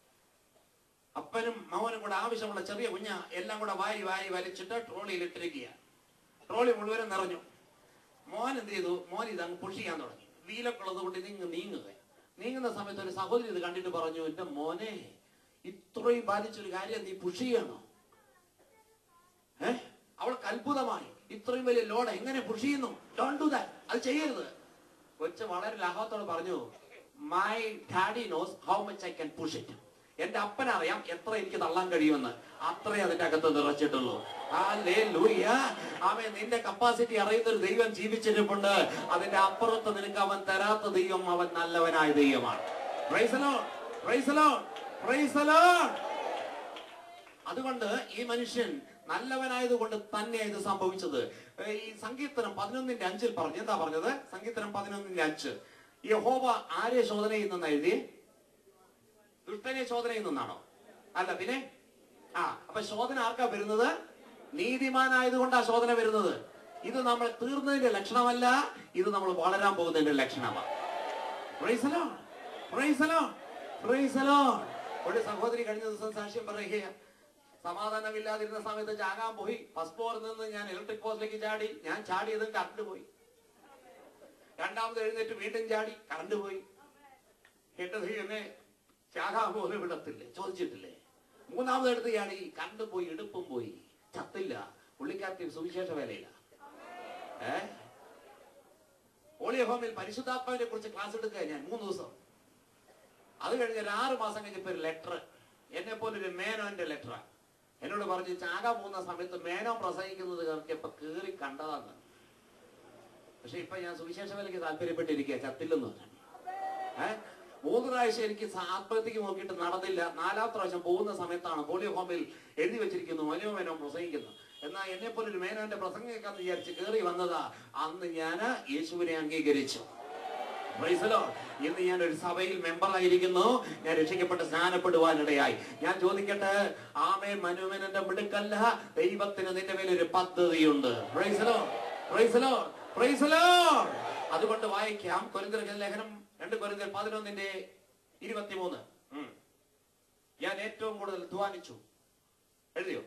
അപ്പനും മോനും കൂടെ ആവശ്യമുള്ള ചെറിയ കുഞ്ഞ എല്ലാം കൂടെ വാരി വലിച്ചിട്ട് ട്രോളിയിൽ ഇട്ടിരിക്കുക. ട്രോളി മുഴുവനും നിറഞ്ഞു. മോൻ എന്ത് ചെയ്തു? മോൻ ഇതങ്ങ് പുഷ് ചെയ്യാൻ തുടങ്ങി. വീലൊക്കെ ഉള്ളത് കൊണ്ട് നീങ്ങുന്ന സമയത്ത് ഒരു സഹോദരി ഇത് കണ്ടിട്ട് പറഞ്ഞു, എന്റെ മോനെ, ഇത്രയും ബാധിച്ചൊരു കാര്യം നീ പുഷ് ചെയ്യണോ? അവൾക്ക് അത്ഭുതമായി. ഇത്രയും വലിയ ലോഡ് എങ്ങനെ പുഷ് ചെയ്യുന്നു? Don't do that. അത് ചെയ്യരുത്. കൊച്ച് വളരെ ലാഘവത്തോടെ പറഞ്ഞു, my daddy knows how much I can push it. എന്റെ അപ്പനറിയാം എത്ര എനിക്ക് തള്ളാൻ കഴിയുമെന്ന്. അത്രേ അതിന്റെ അകത്ത് നിറച്ചിട്ടുള്ളൂ. ഹല്ലേലൂയ. ആമേൻ. നിന്റെ കപ്പാസിറ്റി അറിയുന്ന ഒരു ദൈവം ജീവിച്ചിരിപ്പുണ്ട്. അതിന്റെ അപ്പുറത്ത് നിനക്ക് അവൻ തരാത്ത ദൈവം അവൻ നല്ലവനായ ദൈവമാണ്. Praise the Lord, praise the Lord, praise the Lord. അതുകൊണ്ട് ഈ മനുഷ്യൻ നല്ലവനായതുകൊണ്ട് തന്നെ ഇത് സംഭവിച്ചത്. ഈ സങ്കീർത്തനം 11:5 പറഞ്ഞു. എന്താ പറഞ്ഞത്? സങ്കീർത്തനം 11:5 യഹോവ ആരെ ശോധന ചെയ്യുന്നെന്ന് എഴുതി? ദുഷ്ടനെ ശോധന ചെയ്യുന്നാണോ? അല്ല, പിന്നെ അപ്പൊ ശോധന ആർക്കാ വരുന്നത്? നീതിമാനായതുകൊണ്ടാ ശോധന വരുന്നത്. ഇത് നമ്മൾ തീർന്നതിന്റെ ലക്ഷണമല്ല, ഇത് നമ്മൾ വളരാൻ പോകുന്നതിന്റെ ലക്ഷണമാണ്. Praise the Lord, praise the Lord, praise the Lord. ഒരു സഹോദരി കഴിഞ്ഞ ദിവസം സാക്ഷ്യം പറയുക, സമാധാനമില്ലാതിരുന്ന സമയത്ത് ചാകാൻ പോയി. ഫസ്റ്റ് ഫ്ലോറിൽ നിന്ന് ഞാൻ ഇലക്ട്രിക് പോസ്റ്റിലേക്ക് ചാടി. ഞാൻ ചാടിയതും കറണ്ട് പോയി. രണ്ടാമത് എഴുന്നേറ്റ് വീണ്ടും ചാടി, കറണ്ട് പോയി. കേട്ടത് എന്നെ ചാകാൻ പോലും വിടത്തില്ലേ, ചോദിച്ചിട്ടില്ലേ. മൂന്നാമത് എടുത്ത് ചാടി, കറണ്ട് പോയി, ഇടുപ്പും പോയി, ചത്തില്ല. പുള്ളിക്കാർക്ക് സുവിശേഷ വേലയില്ല. ഹോളി ഹോമിൽ പരിശുദ്ധാത്മാവിനെ കുറിച്ച് ക്ലാസ് എടുക്കുക ഞാൻ 3 ദിവസം. അത് കഴിഞ്ഞ് ഒരു 6 മാസം കഴിഞ്ഞപ്പോ ഒരു ലെറ്റർ, എന്നെ പോലെ ഒരു മേനോന്റെ ലെറ്റർ എന്നോട് പറഞ്ഞു, ചാകാൻ പോകുന്ന സമയത്ത് മേനോ പ്രസംഗിക്കുന്നത് കേൾക്കിയപ്പോ കേറി കണ്ടതാണ്. പക്ഷെ ഇപ്പൊ ഞാൻ സുവിശേഷ വേലയ്ക്ക് താല്പര്യപ്പെട്ടിരിക്കുക, ചത്തില്ലെന്ന് പറഞ്ഞു. 3 പ്രാവശ്യം എനിക്ക് ആത്മഹത്യക്ക് നോക്കിയിട്ട് നടന്നില്ല. 4ാമത്തെ പ്രാവശ്യം പോകുന്ന സമയത്താണ് ഹോളി ഹോമിൽ എഴുതി വെച്ചിരിക്കുന്നു വലിയ മേനോ പ്രസംഗിക്കുന്നു. എന്നാൽ എന്നെ പോലെ ഒരു മേനോന്റെ പ്രസംഗം കേൾക്കാന്ന് വിചാരിച്ച് കയറി വന്നതാ. അന്ന് ഞാൻ യേശുവിനെ അംഗീകരിച്ചു. Praise the Lord. ഇന്ന് ഞാൻ ഒരു സഭയിൽ മെമ്പറായിരിക്കുന്നു. ഞാൻ രക്ഷിക്കപ്പെട്ട് സ്നാനപ്പെടുവാനിടയായി. ഞാൻ ചോദിക്കട്ടെ, ആമേൻ, മനുവനന്റെ മിടുക്കല്ല, ദൈവത്തിന് നിന്റെ മേലൊരു പദ്ധതിയുണ്ട്. Praise the Lord, praise the Lord, praise the Lord. അതുകൊണ്ട് വായിക്കാം കൊരിന്ത്യർ ലേഖനം 2 കൊരിന്ത്യർ 11:23. ഞാൻ ഏറ്റവും കൂടുതൽ ധ്വാനിച്ചു. എഴുതിയോ?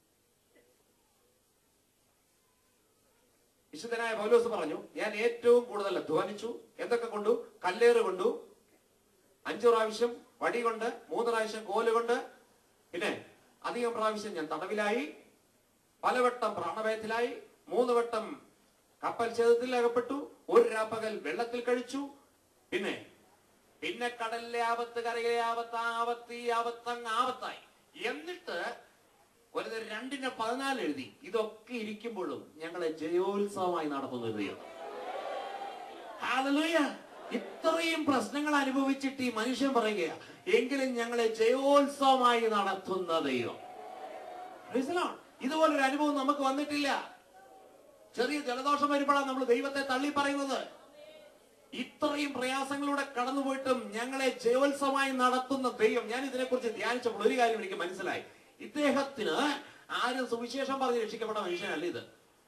വിശുദ്ധനായ പൗലോസ് പറഞ്ഞു, ഞാൻ ഏറ്റവും കൂടുതൽ ധ്വാനിച്ചു. എന്തൊക്കെ കൊണ്ടു? കല്ലേറ് കൊണ്ടു, 5 പ്രാവശ്യം വടി കൊണ്ട്, 3 പ്രാവശ്യം കോല് കൊണ്ട്, പിന്നെ അധികം പ്രാവശ്യം ഞാൻ തടവിലായി, പലവട്ടം പ്രാണഭയത്തിലായി, 3 വട്ടം കപ്പൽ ഛേദത്തിൽ അകപ്പെട്ടു, 1 രാപ്പകൽ വെള്ളത്തിൽ കഴിച്ചു, പിന്നെ കടലിലെ ആപത്ത്, കരയിലെ ആപത്ത്, ആപത്തായി. എന്നിട്ട് കൊരിന്ത്യർ 2:14 എഴുതി, ഇതൊക്കെ ഇരിക്കുമ്പോഴും ഞങ്ങളെ ജയോത്സവമായി നടത്തുന്ന ഒരു ദൈവം. ഹല്ലേലൂയ. ഇത്ര ഇത്രയും പ്രശ്നങ്ങൾ അനുഭവിച്ചിട്ട് ഈ മനുഷ്യൻ പറയുക, എങ്കിലും ഞങ്ങളെ ജയോത്സവമായി നടത്തുന്ന ദൈവം. ഇതുപോലൊരു അനുഭവം നമുക്ക് വന്നിട്ടില്ല. ചെറിയ ജലദോഷം വരുമ്പോഴാണ് നമ്മൾ ദൈവത്തെ തള്ളി പറയുന്നത്. ഇത്രയും പ്രയാസങ്ങളിലൂടെ കടന്നുപോയിട്ടും ഞങ്ങളെ ജയോത്സവമായി നടത്തുന്ന ദൈവം. ഞാൻ ഇതിനെക്കുറിച്ച് ധ്യാനിച്ചപ്പോൾ ഒരു കാര്യം എനിക്ക് മനസ്സിലായി. ഇദ്ദേഹത്തിന് ആരും സുവിശേഷം പറഞ്ഞ് രക്ഷിക്കപ്പെട്ട മനുഷ്യനല്ല ഇത്.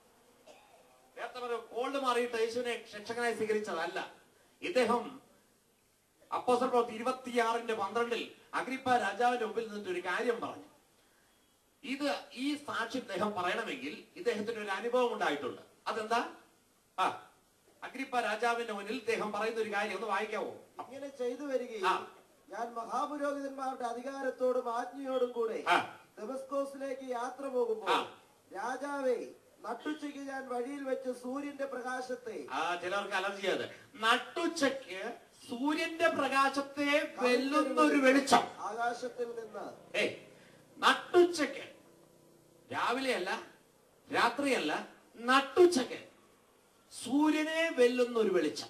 കോൾഡ് മാറിയിട്ട് യേശുവിനെ രക്ഷകനായി സ്വീകരിച്ചതല്ല. ഇദ്ദേഹം അപ്പോസ്തല പ്രവൃത്തി 26:12 അഗ്രിപ്പ രാജാവിന്റെ മുമ്പിൽ നിന്നിട്ട് ഒരു കാര്യം പറഞ്ഞു. ഈ സാക്ഷി ഇദ്ദേഹം പറയണമെങ്കിൽ ഇദ്ദേഹത്തിന് ഒരു അനുഭവം ഉണ്ടായിട്ടുണ്ട്. അതെന്താ? അഗ്രിപ്പ രാജാവിന്റെ മുന്നിൽ ഇദ്ദേഹം പറയുന്ന ഒരു കാര്യം ഒന്ന് വായിക്കാവോ? ഇങ്ങനെ ചെയ്തു വരികയും ഞാൻ മഹാപുരോഹിതന്മാരുടെ അധികാരത്തോടും ആജ്ഞയോടും കൂടെ ദമസ്കോസിലേക്ക് യാത്ര പോകുമ്പോൾ രാജാവേ, നട്ടുച്ചയ്ക്ക് ഞാൻ വഴിയിൽ വെച്ച് സൂര്യന്റെ പ്രകാശത്തെ, ചിലർക്ക് അലർജി അത്, നട്ടുച്ചയ്ക്ക് സൂര്യന്റെ പ്രകാശത്തെ വെല്ലുന്ന ഒരു വെളിച്ചം ആകാശത്തിൽ നിന്ന്, നട്ടുച്ചയ്ക്ക്, രാവിലെയല്ല രാത്രിയല്ല, നട്ടുച്ചയ്ക്ക് സൂര്യനെ വെല്ലുന്ന ഒരു വെളിച്ചം.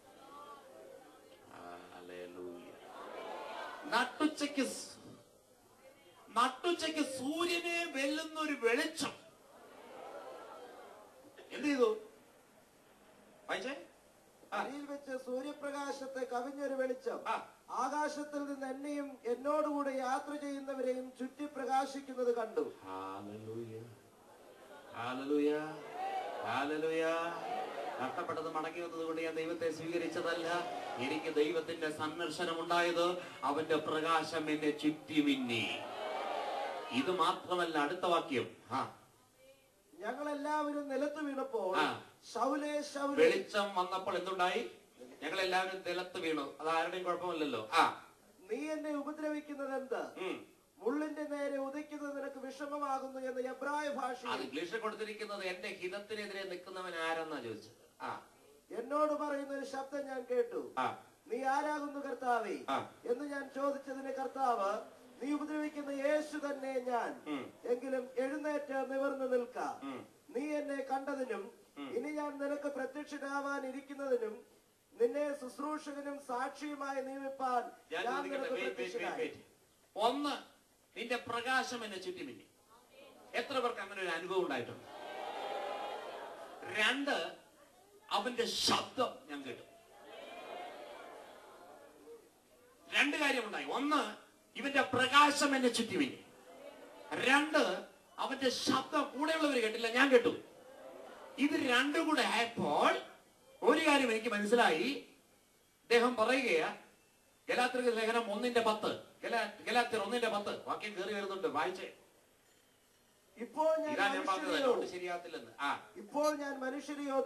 നട്ടുച്ചയ്ക്ക് സൂര്യനെ വെല്ലുന്ന ഒരു വെളിച്ചം. എന്ത് ചെയ്തു? വഴിയിൽ വെച്ച് സൂര്യപ്രകാശത്തെ കവിഞ്ഞൊരു വെളിച്ചം ആകാശത്തിൽ നിന്ന് എന്നെയും എന്നോടുകൂടെ യാത്ര ചെയ്യുന്നവരെയും ചുറ്റി പ്രകാശിക്കുന്നത് കണ്ടു. നഷ്ടപ്പെട്ടത് മടങ്ങി വന്നത് കൊണ്ട് ഞാൻ ദൈവത്തെ സ്വീകരിച്ചതല്ല. എനിക്ക് ദൈവത്തിന്റെ സന്ദർശനം ഉണ്ടായത്. അവന്റെ പ്രകാശം എന്നെ ചുറ്റി മിന്നി. ഇത് മാത്രമല്ല, അടുത്ത വാക്യം, ഞങ്ങളെല്ലാവരും നിലത്ത് വീണപ്പോൾ ശൗലേ ശൗലേ, വെളിച്ചം വന്നപ്പോൾ എന്തുണ്ടായി? ഞങ്ങളെല്ലാവരും നിലത്ത് വീണു. അത് ആരുടെയും കുഴപ്പമില്ലല്ലോ. നീ എന്നെ ഉപദ്രവിക്കുന്നത് എന്ത്? മുള്ളിന്റെ നേരെ ഉദിക്കുന്നത് നിനക്ക് വിഷമമാകുന്നു എന്ന് എബ്രായ ഭാഷ. അത് ഇംഗ്ലീഷിൽ കൊടുത്തിരിക്കുന്നത് എന്റെ ഹിതത്തിനെതിരെ നിൽക്കുന്നവൻ ആരെന്നാ ചോദിച്ചത്. എന്നോട് പറയുന്ന ഒരു ശബ്ദം ഞാൻ കേട്ടു, നീ ആരാകുന്നു കർത്താവേ എന്ന് ഞാൻ ചോദിച്ചതിന് കർത്താവ്, നീ ഉപദ്രവിക്കുന്ന യേശു തന്നെ ഞാൻ. എങ്കിലും എഴുന്നേറ്റ് നിവർന്നു നിൽക്ക. നീ എന്നെ കണ്ടതിനും ഇനി ഞാൻ നിനക്ക് പ്രത്യക്ഷനാവാൻ ഇരിക്കുന്നതിനും നിന്നെ ശുശ്രൂഷകനും സാക്ഷിയുമായി നിയമിപ്പാൻ ഞാൻ നിനക്ക് പ്രത്യക്ഷനായി. ഒന്ന്, നിന്റെ പ്രകാശം എന്നെ ചുറ്റിമിന്നി. എത്ര പേർക്ക് അങ്ങനെ ഒരു അനുഭവം ഉണ്ടായിട്ടുണ്ട്? രണ്ട്, അവന്റെ ശബ്ദം ഞാൻ കേട്ടു. രണ്ട് കാര്യമുണ്ടായി. ഒന്ന്, ഇവന്റെ പ്രകാശം എന്നെ ചുറ്റിമിന്നി. രണ്ട്, അവന്റെ ശബ്ദം കൂടെയുള്ളവർ കേട്ടില്ല, ഞാൻ കേട്ടു. ഇത് രണ്ടും കൂടെ ആയപ്പോൾ ഒരു കാര്യം എനിക്ക് മനസ്സിലായി. അദ്ദേഹം പറയുകയാ, ഗലാത്യർക്ക് ലേഖനം 1:10, ഗലാത്യർ 1:10 വാക്യം കയറി വരുന്നുണ്ട്, വായിച്ചേ. ഇപ്പോൾ ഞാൻ മനുഷ്യരെയോ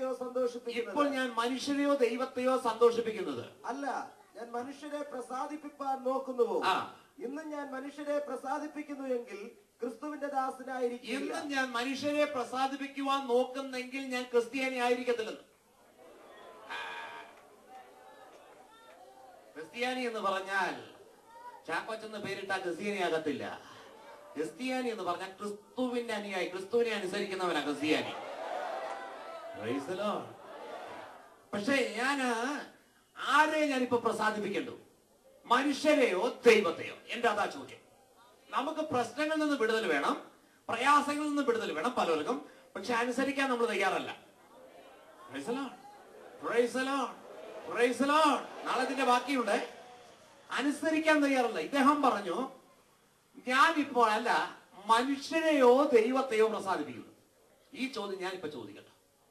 ദൈവത്തെയോ സന്തോഷിപ്പിക്കുന്നത് അല്ല, ഞാൻ മനുഷ്യരെ പ്രസാദിപ്പിക്കാൻ നോക്കുന്നുവോ? ഇന്നും ഞാൻ മനുഷ്യരെ പ്രസാദിപ്പിക്കുന്നു എങ്കിൽ ക്രിസ്തുവിന്റെ ദാസനായിരിക്കും. ഇന്നും ഞാൻ മനുഷ്യരെ പ്രസാദിപ്പിക്കുവാൻ നോക്കുന്നെങ്കിൽ ഞാൻ ക്രിസ്ത്യാനി ആയിരിക്കത്തില്ലെന്ന്. ക്രിസ്ത്യാനി എന്ന് പറഞ്ഞാൽ ചാക്കോച്ചെന്ന് പേരിട്ട ക്രിസ്ത്യാനി ആകത്തില്ല. ക്രിസ്ത്യാനി എന്ന് പറഞ്ഞാൽ ക്രിസ്തുവിന്റെ അനുയായി, ക്രിസ്തുവിനെ അനുസരിക്കുന്നവനാ ക്രിസ്ത്യാനി. പക്ഷേ ഞാനിപ്പോ പ്രസാദിപ്പിക്കണ്ടു? മനുഷ്യരെയോ ദൈവത്തെയോ? എന്റെ അതാ ചോദ്യം. നമുക്ക് പ്രശ്നങ്ങളിൽ നിന്ന് വിടുതൽ വേണം, പ്രയാസങ്ങളിൽ നിന്ന് വിടുതൽ വേണം പലർക്കും. പക്ഷെ അനുസരിക്കാൻ നമ്മൾ തയ്യാറല്ല. നാളെ ഇതിന്റെ ബാക്കിയുണ്ട്. അനുസരിക്കാൻ തയ്യാറല്ല. ഇദ്ദേഹം പറഞ്ഞു, ഞാനിപ്പോൾ അല്ല മനുഷ്യരെയോ ദൈവത്തെയോ പ്രസാദിപ്പിക്കുന്നു. ഈ ചോദ്യം ഞാനിപ്പോ ചോദിക്കട്ടെ.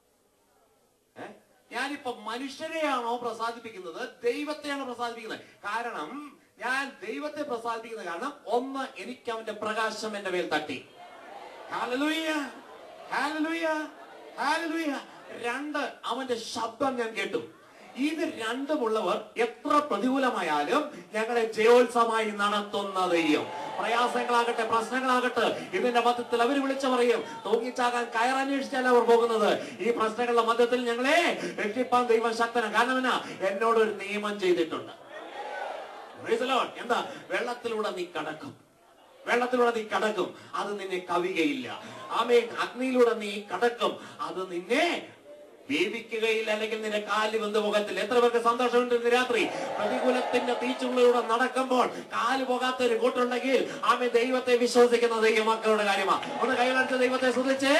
ഞാനിപ്പോ മനുഷ്യരെയാണോ പ്രസാദിപ്പിക്കുന്നത്, ദൈവത്തെയാണോ പ്രസാദിപ്പിക്കുന്നത്? കാരണം ഞാൻ ദൈവത്തെ പ്രസാദിപ്പിക്കുന്ന കാരണം, ഒന്ന്, എനിക്ക് അവന്റെ പ്രകാശം എന്റെ മേൽ തട്ടി. ഹല്ലേലൂയ, ഹല്ലേലൂയ, ഹല്ലേലൂയ. രണ്ട്, അവന്റെ ശബ്ദം ഞാൻ കേട്ടു. ഇത് രണ്ടുമുള്ളവർ എത്ര പ്രതികൂലമായാലും ഞങ്ങളെ ജയോത്സവമായി നടത്തുന്ന ദൈവം. പ്രയാസങ്ങളാകട്ടെ, പ്രശ്നങ്ങളാകട്ടെ, ഇതിന്റെ മധ്യത്തിൽ അവർ വിളിച്ചു പറയും, തൂങ്ങിച്ചാകാൻ കയറന്വേഷിച്ചാൽ അവർ പോകുന്നത്. ഈ പ്രശ്നങ്ങളുടെ മധ്യത്തിൽ ഞങ്ങളെ രക്ഷിപ്പാൻ ദൈവം ശക്തനാണ്. കാരണം എന്നാ? എന്നോടൊരു നിയമം ചെയ്തിട്ടുണ്ട്. എന്താ? വെള്ളത്തിലൂടെ നീ കടക്കും, വെള്ളത്തിലൂടെ നീ കടക്കും, അത് നിന്നെ കവികയില്ല. ആമേൻ. അഗ്നിയിലൂടെ നീ കടക്കും, അത് നിന്നെ വേവിക്കുകയില്ല, അല്ലെങ്കിൽ നിന്റെ കാല് വെന്ത് പോകത്തില്ല. എത്ര പേർക്ക് സന്തോഷമുണ്ട് ഇന്ന് രാത്രി? പ്രതികൂലത്തിന്റെ തീച്ചുള്ളിലൂടെ നടക്കുമ്പോൾ കാല് പോകാത്ത ഒരു കൂട്ടുണ്ടെങ്കിൽ ആമേൻ, ദൈവത്തെ വിശ്വസിക്കുന്ന ദൈവമക്കളുടെ കാര്യമാണ്. ഒന്ന് കൈകളടിച്ച് ദൈവത്തെ സ്തുതിച്ചേ.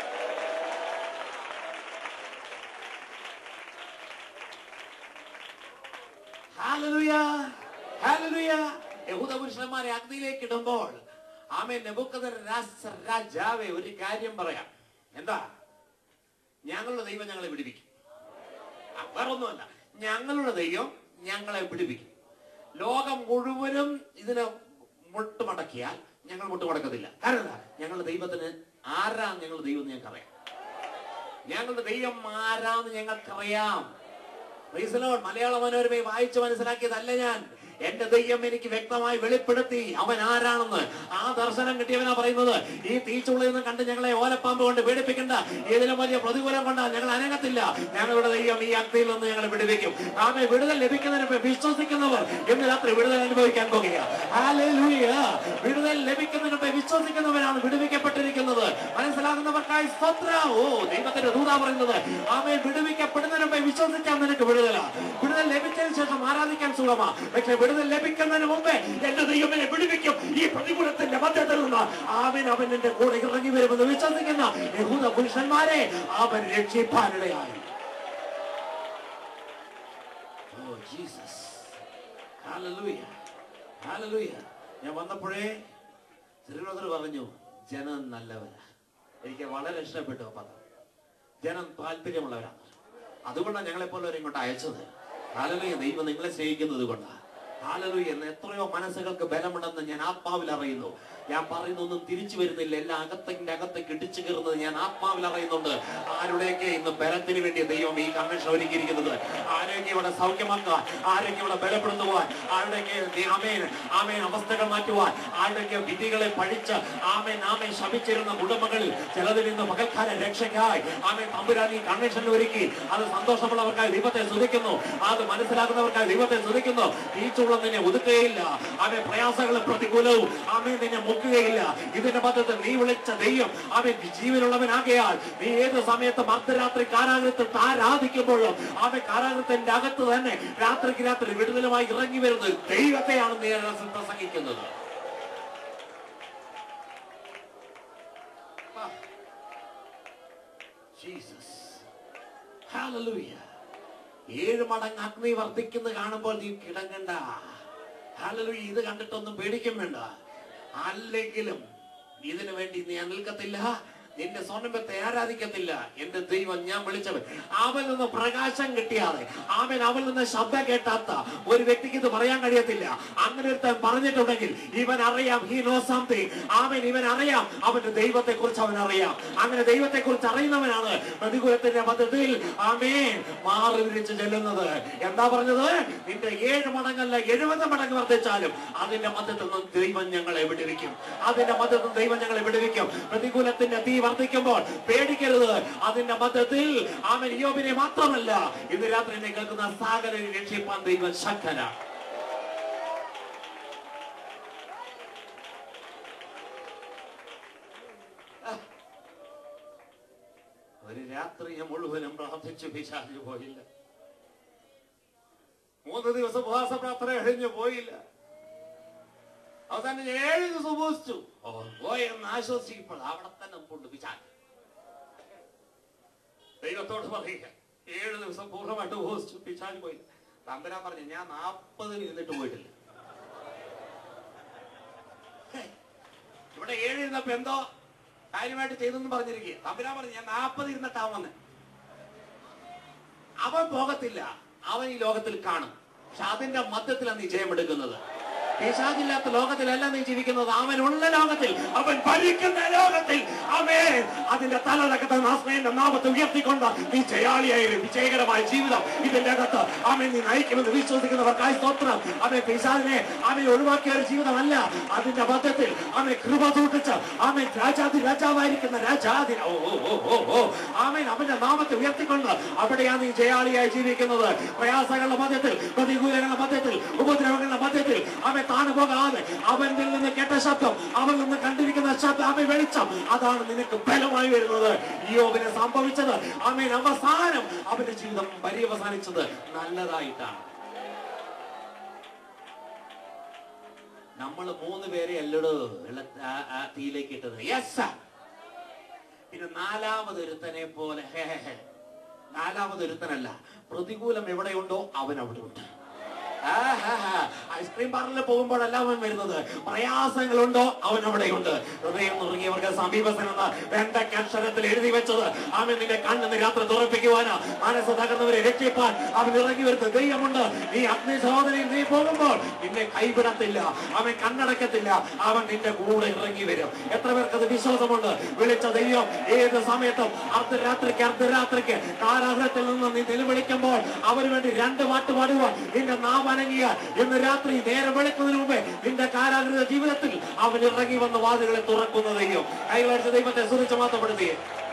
Hallelujah, hallelujah. യഹൂദ പുരുഷന്മാരെ അഗ്നിയിലേക്ക് ഇടുമ്പോൾ ആമേൻ, നെബൂഖദ്നേസർ രാജാവേ ഒരു കാര്യം പറയാം. എന്താ? ഞങ്ങളുടെ ദൈവം ഞങ്ങളെ വിടുവിക്കും. വേറൊന്നുമല്ല, ഞങ്ങളുടെ ദൈവം ഞങ്ങളെ വിടുവിക്കും. ലോകം മുഴുവനും ഇതിനെ മുട്ടുമടക്കിയാൽ ഞങ്ങൾ മുട്ടുമടക്കത്തില്ല. കാരണം എന്താ? ഞങ്ങളുടെ ദൈവത്തിന് ആരാന്ന് ഞങ്ങളുടെ ദൈവം ഞങ്ങൾക്കറിയാം. ഞങ്ങളുടെ ദൈവം ആരാന്ന് ഞങ്ങൾക്കറിയാം. മലയാള മനോരമയെ വായിച്ച് മനസ്സിലാക്കിയതല്ല ഞാൻ. എന്റെ ദൈവം എനിക്ക് വ്യക്തമായി വെളിപ്പെടുത്തി അവൻ ആരാണെന്ന്. ആ ദർശനം കിട്ടിയവനാ പറയുന്നത്, ഈ തീച്ചുള്ളിൽ നിന്ന് കണ്ട് ഞങ്ങളെ ഓലപ്പാമ്പ് കൊണ്ട് പീഡിപ്പിക്കണ്ട, ഇതിലും വലിയ പ്രതികൂലം കൊണ്ടാൽ ഞങ്ങൾ അനങ്ങത്തില്ല. ഞങ്ങളുടെ ദൈവം ഈ അഗ്നിയിൽ നിന്ന് ഞങ്ങളെ വിടുവിക്കും. ആമേ, വിടുതൽ ലഭിക്കുന്നതിന് വിശ്വസിക്കുന്നവർ ഇന്ന് രാത്രി വിടുതൽ അനുഭവിക്കാൻ പോകുകയാണ്. ഹല്ലേലൂയ. വിടുതൽ ലഭിക്കുന്നതിന് വിശ്വസിക്കുന്നവരാണ് വിടുവിക്കപ്പെട്ടിരിക്കുന്നത്. മനസ്സിലാകുന്നവർക്കായി സ്തോത്രം. ഓ, ദൈവത്തിന്റെ ദൂത പറയുന്നത്, ആമേ, വിടുവിക്കപ്പെടുന്നതിന് വിശ്വസിക്കാൻ നിനക്ക് വിടുതല. വിടുതൽ ലഭിച്ചതിന് ശേഷം ആരാധിക്കാൻ സുഖമാ. പക്ഷെ വിടുതൽ ലഭിക്കുന്നതിന് മുമ്പേ എന്റെ ദൈവത്തിനെ വിടുവിക്കും ഈ പ്രതികൂലത്തിന്റെ മധ്യത്തിൽ നിന്ന്. ആമേൻ, അവൻ എന്റെ കൂടെ ഇറങ്ങി വരുമെന്ന് വിശ്വസിക്കുന്ന യഹൂദ പുരുഷന്മാരെ അവൻ രക്ഷിപ്പാനിടയായി. ഓ ജീസസ്, ഹല്ലേലൂയ, ഹല്ലേലൂയ. ഞാൻ വന്നപ്പോഴേ തിരുവനന്തപുരം പറഞ്ഞു, ജനം നല്ലവരാ. എനിക്ക് വളരെ ഇഷ്ടപ്പെട്ടു ആ പദം. ജനം താല്പര്യമുള്ളവരാണ്. അതുകൊണ്ടാണ് ഞങ്ങളെപ്പോലെ ഇങ്ങോട്ട് അയച്ചത്. ഹല്ലേലൂയ. ദൈവം നിങ്ങളെ സ്നേഹിക്കുന്നത് കൊണ്ടാണ്. ഹല്ലേലൂയ. എന്ന് എത്രയോ മനസ്സുകൾക്ക് ബലമുണ്ടെന്ന് ഞാൻ ആത്മാവിൽ അറിയുന്നു. ഞാൻ പറയുന്നൊന്നും തിരിച്ചു വരുന്നില്ല. എല്ലാം അകത്തേക്ക് ഇടിച്ചു കയറുന്നത് ഞാൻ ആത്മാവിൽ അറിയുന്നുണ്ട്. ആരുടെയൊക്കെ ഇന്ന് ബലത്തിന് വേണ്ടി ദൈവം ഈ കൺവെൻഷൻ ഒരുക്കിയിരിക്കുന്നത്, ആരെയൊക്കെ ഇവിടെ സൗഖ്യമാക്കാൻ, ആരെയൊക്കെ ഇവിടെ ബലപ്പെടുത്തുവാൻ, ആരുടെയൊക്കെ ആമേൻ ആമേൻ അവസ്ഥകൾ മാറ്റുവാൻ, ആരുടെയൊക്കെ വിധികളെ പഠിച്ച് ആമേൻ ആമേൻ ശപിച്ചിരുന്ന കുടുംബങ്ങളിൽ ചിലതിൽ നിന്ന് പകൽക്കാല രക്ഷയ്ക്കായി ആമേൻ തമ്പുരാൻ ഈ കൺവെൻഷൻ ഒരുക്കി. അത് സന്തോഷമുള്ളവർക്കായി ദൈവത്തെ സ്തുതിക്കുന്നു. അത് മനസ്സിലാക്കുന്നവർക്കായി ദൈവത്തെ സ്തുതിക്കുന്നു. തീച്ചുള്ളം നിന്നെ ഒതുക്കുകയില്ല. ആമേൻ, പ്രയാസങ്ങളും പ്രതികൂലവും ആമേൻ നിന്നെ മുക്കുകയില്ല. ഇതിന്റെ മധ്യത്തിൽ നീ വിളിച്ച ദൈവം അവൻ ജീവനുള്ളവനാകയാൽ നീ ഏത് സമയത്തും അർദ്ധരാത്രി കാരാഗ്രഹത്തിൽ ആരാധിക്കുമ്പോഴും അവൻ കാരാഗ്രഹത്തിന്റെ അകത്ത് തന്നെ രാത്രിക്ക് രാത്രി വിടുതലുമായി ഇറങ്ങി വരുന്നത് ദൈവത്തെയാണ് നീ പ്രസംഗിക്കുന്നത്. Jesus, hallelujah. 7 മടങ്ങ് അഗ്നി വർദ്ധിക്കുന്നത് കാണുമ്പോൾ നീ കിടങ്ങണ്ട. ഹല്ലേലൂയ. ഇത് കണ്ടിട്ടൊന്നും പേടിക്കും വേണ്ട. അല്ലെങ്കിലും ഇതിനു വേണ്ടി നീ നിൽക്കത്തില്ല. നിന്റെ സ്വർണ്ണത്തെ ആരാധിക്കത്തില്ല. എന്റെ ദൈവം ഞാൻ വിളിച്ചവൻ. അവൻ നിന്ന് പ്രകാശം കിട്ടിയാതെ അവൻ നിന്ന് ശബ്ദം കേട്ടാത്ത ഒരു വ്യക്തിക്ക് ഇത് പറയാൻ കഴിയത്തില്ല. അങ്ങനെ ഒരുത്തൻ പറഞ്ഞിട്ടുണ്ടെങ്കിൽ ഇവൻ അറിയാം, ഹി നോ സംതിങ്. ഇവൻ അറിയാം, അവന്റെ ദൈവത്തെ കുറിച്ച് അവൻ അറിയാം. അങ്ങനെ ദൈവത്തെ കുറിച്ച് അറിയുന്നവനാണ് പ്രതികൂലത്തിന്റെ മധ്യത്തിൽ മാറി വിരിച്ച് ചെല്ലുന്നത്. എന്താ പറഞ്ഞത്? നിന്റെ 7 മടങ്ങല്ല 70 മടങ്ങ് വർദ്ധിച്ചാലും അതിന്റെ മധ്യത്തിൽ നിന്ന് ദൈവം ഞങ്ങളെ വിടുവിക്കും. അതിന്റെ മധ്യത്തിൽ ദൈവം ഞങ്ങളെ വിടുവിക്കും. പ്രതികൂലത്തിന്റെ തീ വർദ്ധിക്കുമ്പോൾ പേടിക്കരുത്. അതിന്റെ മധ്യത്തിൽ ആമേൻ യോബിനെ മാത്രമല്ല ഇന്ന് രാത്രി എന്നെ കേൾക്കുന്ന സകലരെ രക്ഷിപ്പാൻ ദൈവം ശക്തനാണ്. ഒരു രാത്രി മുഴുവനും പ്രാർത്ഥിച്ചു, പിശാച് പോയില്ല. 3 ദിവസം ഉപവാസ പ്രാർത്ഥന കഴിഞ്ഞു പോയില്ല. അവസാനം 7 ദിവസം ഉപവസിച്ചു. പോയെന്ന് ആശ്വസിക്കുമ്പോൾ അവിടെ തന്നെ കൊണ്ട് പിശാച്. ദൈവത്തോട് പറയുക, 7 ദിവസം പൂർണ്ണമായിട്ട് ഉപവസിച്ചു, പിശാച് പോയില്ല. തമ്പുരാൻ പറഞ്ഞു, ഞാൻ 40 ഇരുന്നിട്ട് പോയിട്ടില്ല. ഇവിടെ 7 ഇരുന്നപ്പോ എന്തോ കാര്യമായിട്ട് ചെയ്തെന്ന് പറഞ്ഞിരിക്കുക. തമ്പുരാൻ പറഞ്ഞു, ഞാൻ 40 ഇരുന്നിട്ടാവും വന്നെ. അവൻ പോകത്തില്ല. അവൻ ഈ ലോകത്തിൽ കാണും. പക്ഷെ അതിന്റെ മധ്യത്തിലാണ് നീ ജയമെടുക്കുന്നത്. പിശാചില്ലാത്ത ലോകത്തിലല്ല നീ ജീവിക്കുന്നത്. അവനുള്ള ലോകത്തിൽ, അവൻ ഭരിക്കുന്ന ലോകത്തിൽ അതിന്റെ തലടക്കത്തെ നാസ്മേന്റെ നാമത്തെ ഉയർത്തിക്കൊണ്ട് നീ ജയാളിയായ വിജയകരമായ ജീവിതം ഇതിന്റെ അകത്ത് നീ നയിക്കുമെന്ന് വിശ്വസിക്കുന്നവർക്കായി സ്തോത്രം. പിശാചിനെ ഒഴിവാക്കിയ ഒരു ജീവിതമല്ല. അതിന്റെ മധ്യത്തിൽ കൃപ സൂക്ഷിച്ച് രാജാതി രാജാവായിരിക്കുന്ന രാജാതി അവന്റെ നാമത്തെ ഉയർത്തിക്കൊണ്ട് അവിടെയാണ് നീ ജയാളിയായി ജീവിക്കുന്നത്. പ്രയാസങ്ങളുടെ മധ്യത്തിൽ, പ്രതികൂലങ്ങളുടെ മധ്യത്തിൽ, ഉപദ്രവങ്ങളുടെ മധ്യത്തിൽ താണു പോകാതെ അവനിൽ നിന്ന് കേട്ട ശബ്ദം, അവൻ നിന്ന് കണ്ടിരിക്കുന്ന ശബ്ദം, അവൻ വെളിച്ചം, അതാണ് നിനക്ക് ബലമായി വരുന്നത്. യോബിന് സംഭവിച്ചത്, അവൻ അവസാനം അവന്റെ ജീവിതം പര്യവസാനിച്ചത് നല്ലതായിട്ടാണ്. നമ്മൾ 3 പേരെ അല്ലടോ തീയിലേക്ക് ഇട്ടത്. യെസ്. പിന്നെ നാലാമതൊരുത്തനെ പോലെ, നാലാമതൊരുത്തനല്ല, പ്രതികൂലം എവിടെയുണ്ടോ അവൻ അവിടെ ഉണ്ട്. ഐസ്ക്രീം പാർലറിൽ പോകുമ്പോഴല്ല അവൻ വരുന്നത്. പ്രയാസങ്ങളുണ്ടോ അവൻ അവിടെയുണ്ട്. ഹൃദയം നുറുങ്ങിയവർക്ക് സമീപസ്ഥനെന്ന 2 അക്ഷരത്തിൽ എഴുതി വെച്ചത് അവൻ നിന്റെ കണ്ണിന് രാത്രി തുറപ്പിക്കുവാനാ. മനസ്സ് തകർന്നവരെ രക്ഷിപ്പാൻ അവൻ ഇറങ്ങി വരുന്ന ദൈവമുണ്ട്. നീ അഗ്നിശോധനയിൽ നീ പോകുമ്പോൾ നിന്നെ കൈവിടത്തില്ല, അവൻ കണ്ണടക്കത്തില്ല, അവൻ നിന്റെ കൂടെ ഇറങ്ങി വരും. എത്ര പേർക്ക് അത് വിശ്വാസമുണ്ട്? വിളിച്ച ദൈവം ഏത് സമയത്തും അർദ്ധരാത്രിക്ക് കാരാഗ്രഹത്തിൽ നിന്ന് നീ നിലവിളിക്കുമ്പോൾ അവന് വേണ്ടി 2 പാട്ട് പാടുവാൻ നിന്റെ നാമനങ്ങിയാൽ ഇന്ന് രാത്രി നേരം വെളുക്കുന്നതിന് മുമ്പേ നിന്റെ കാരാഗ്രഹ ജീവിതത്തിൽ അവൻ ഇറങ്ങി വന്ന വാതിലുകളെ തുറക്കുന്ന ദൈവം. കൈവരിച്ച ദൈവത്തെ സ്തുതിച്ച് മാത്രപ്പെടുത്തി.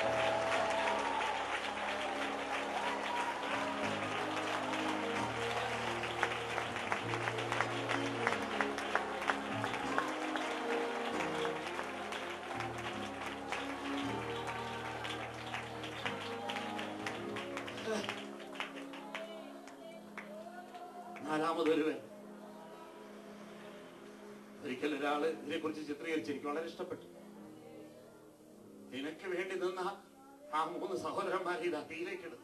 നാലാമതൊരുവൻ, ഒരിക്കൽ ഒരാള് ഇതിനെ കുറിച്ച് ചിത്രീകരിച്ച് എനിക്ക് വളരെ ഇഷ്ടപ്പെട്ടു. നിനക്ക് വേണ്ടി നിന്ന ആ 3 സഹോദരന്മാരെ ഇതാ തീയിലേക്കിടുന്നു.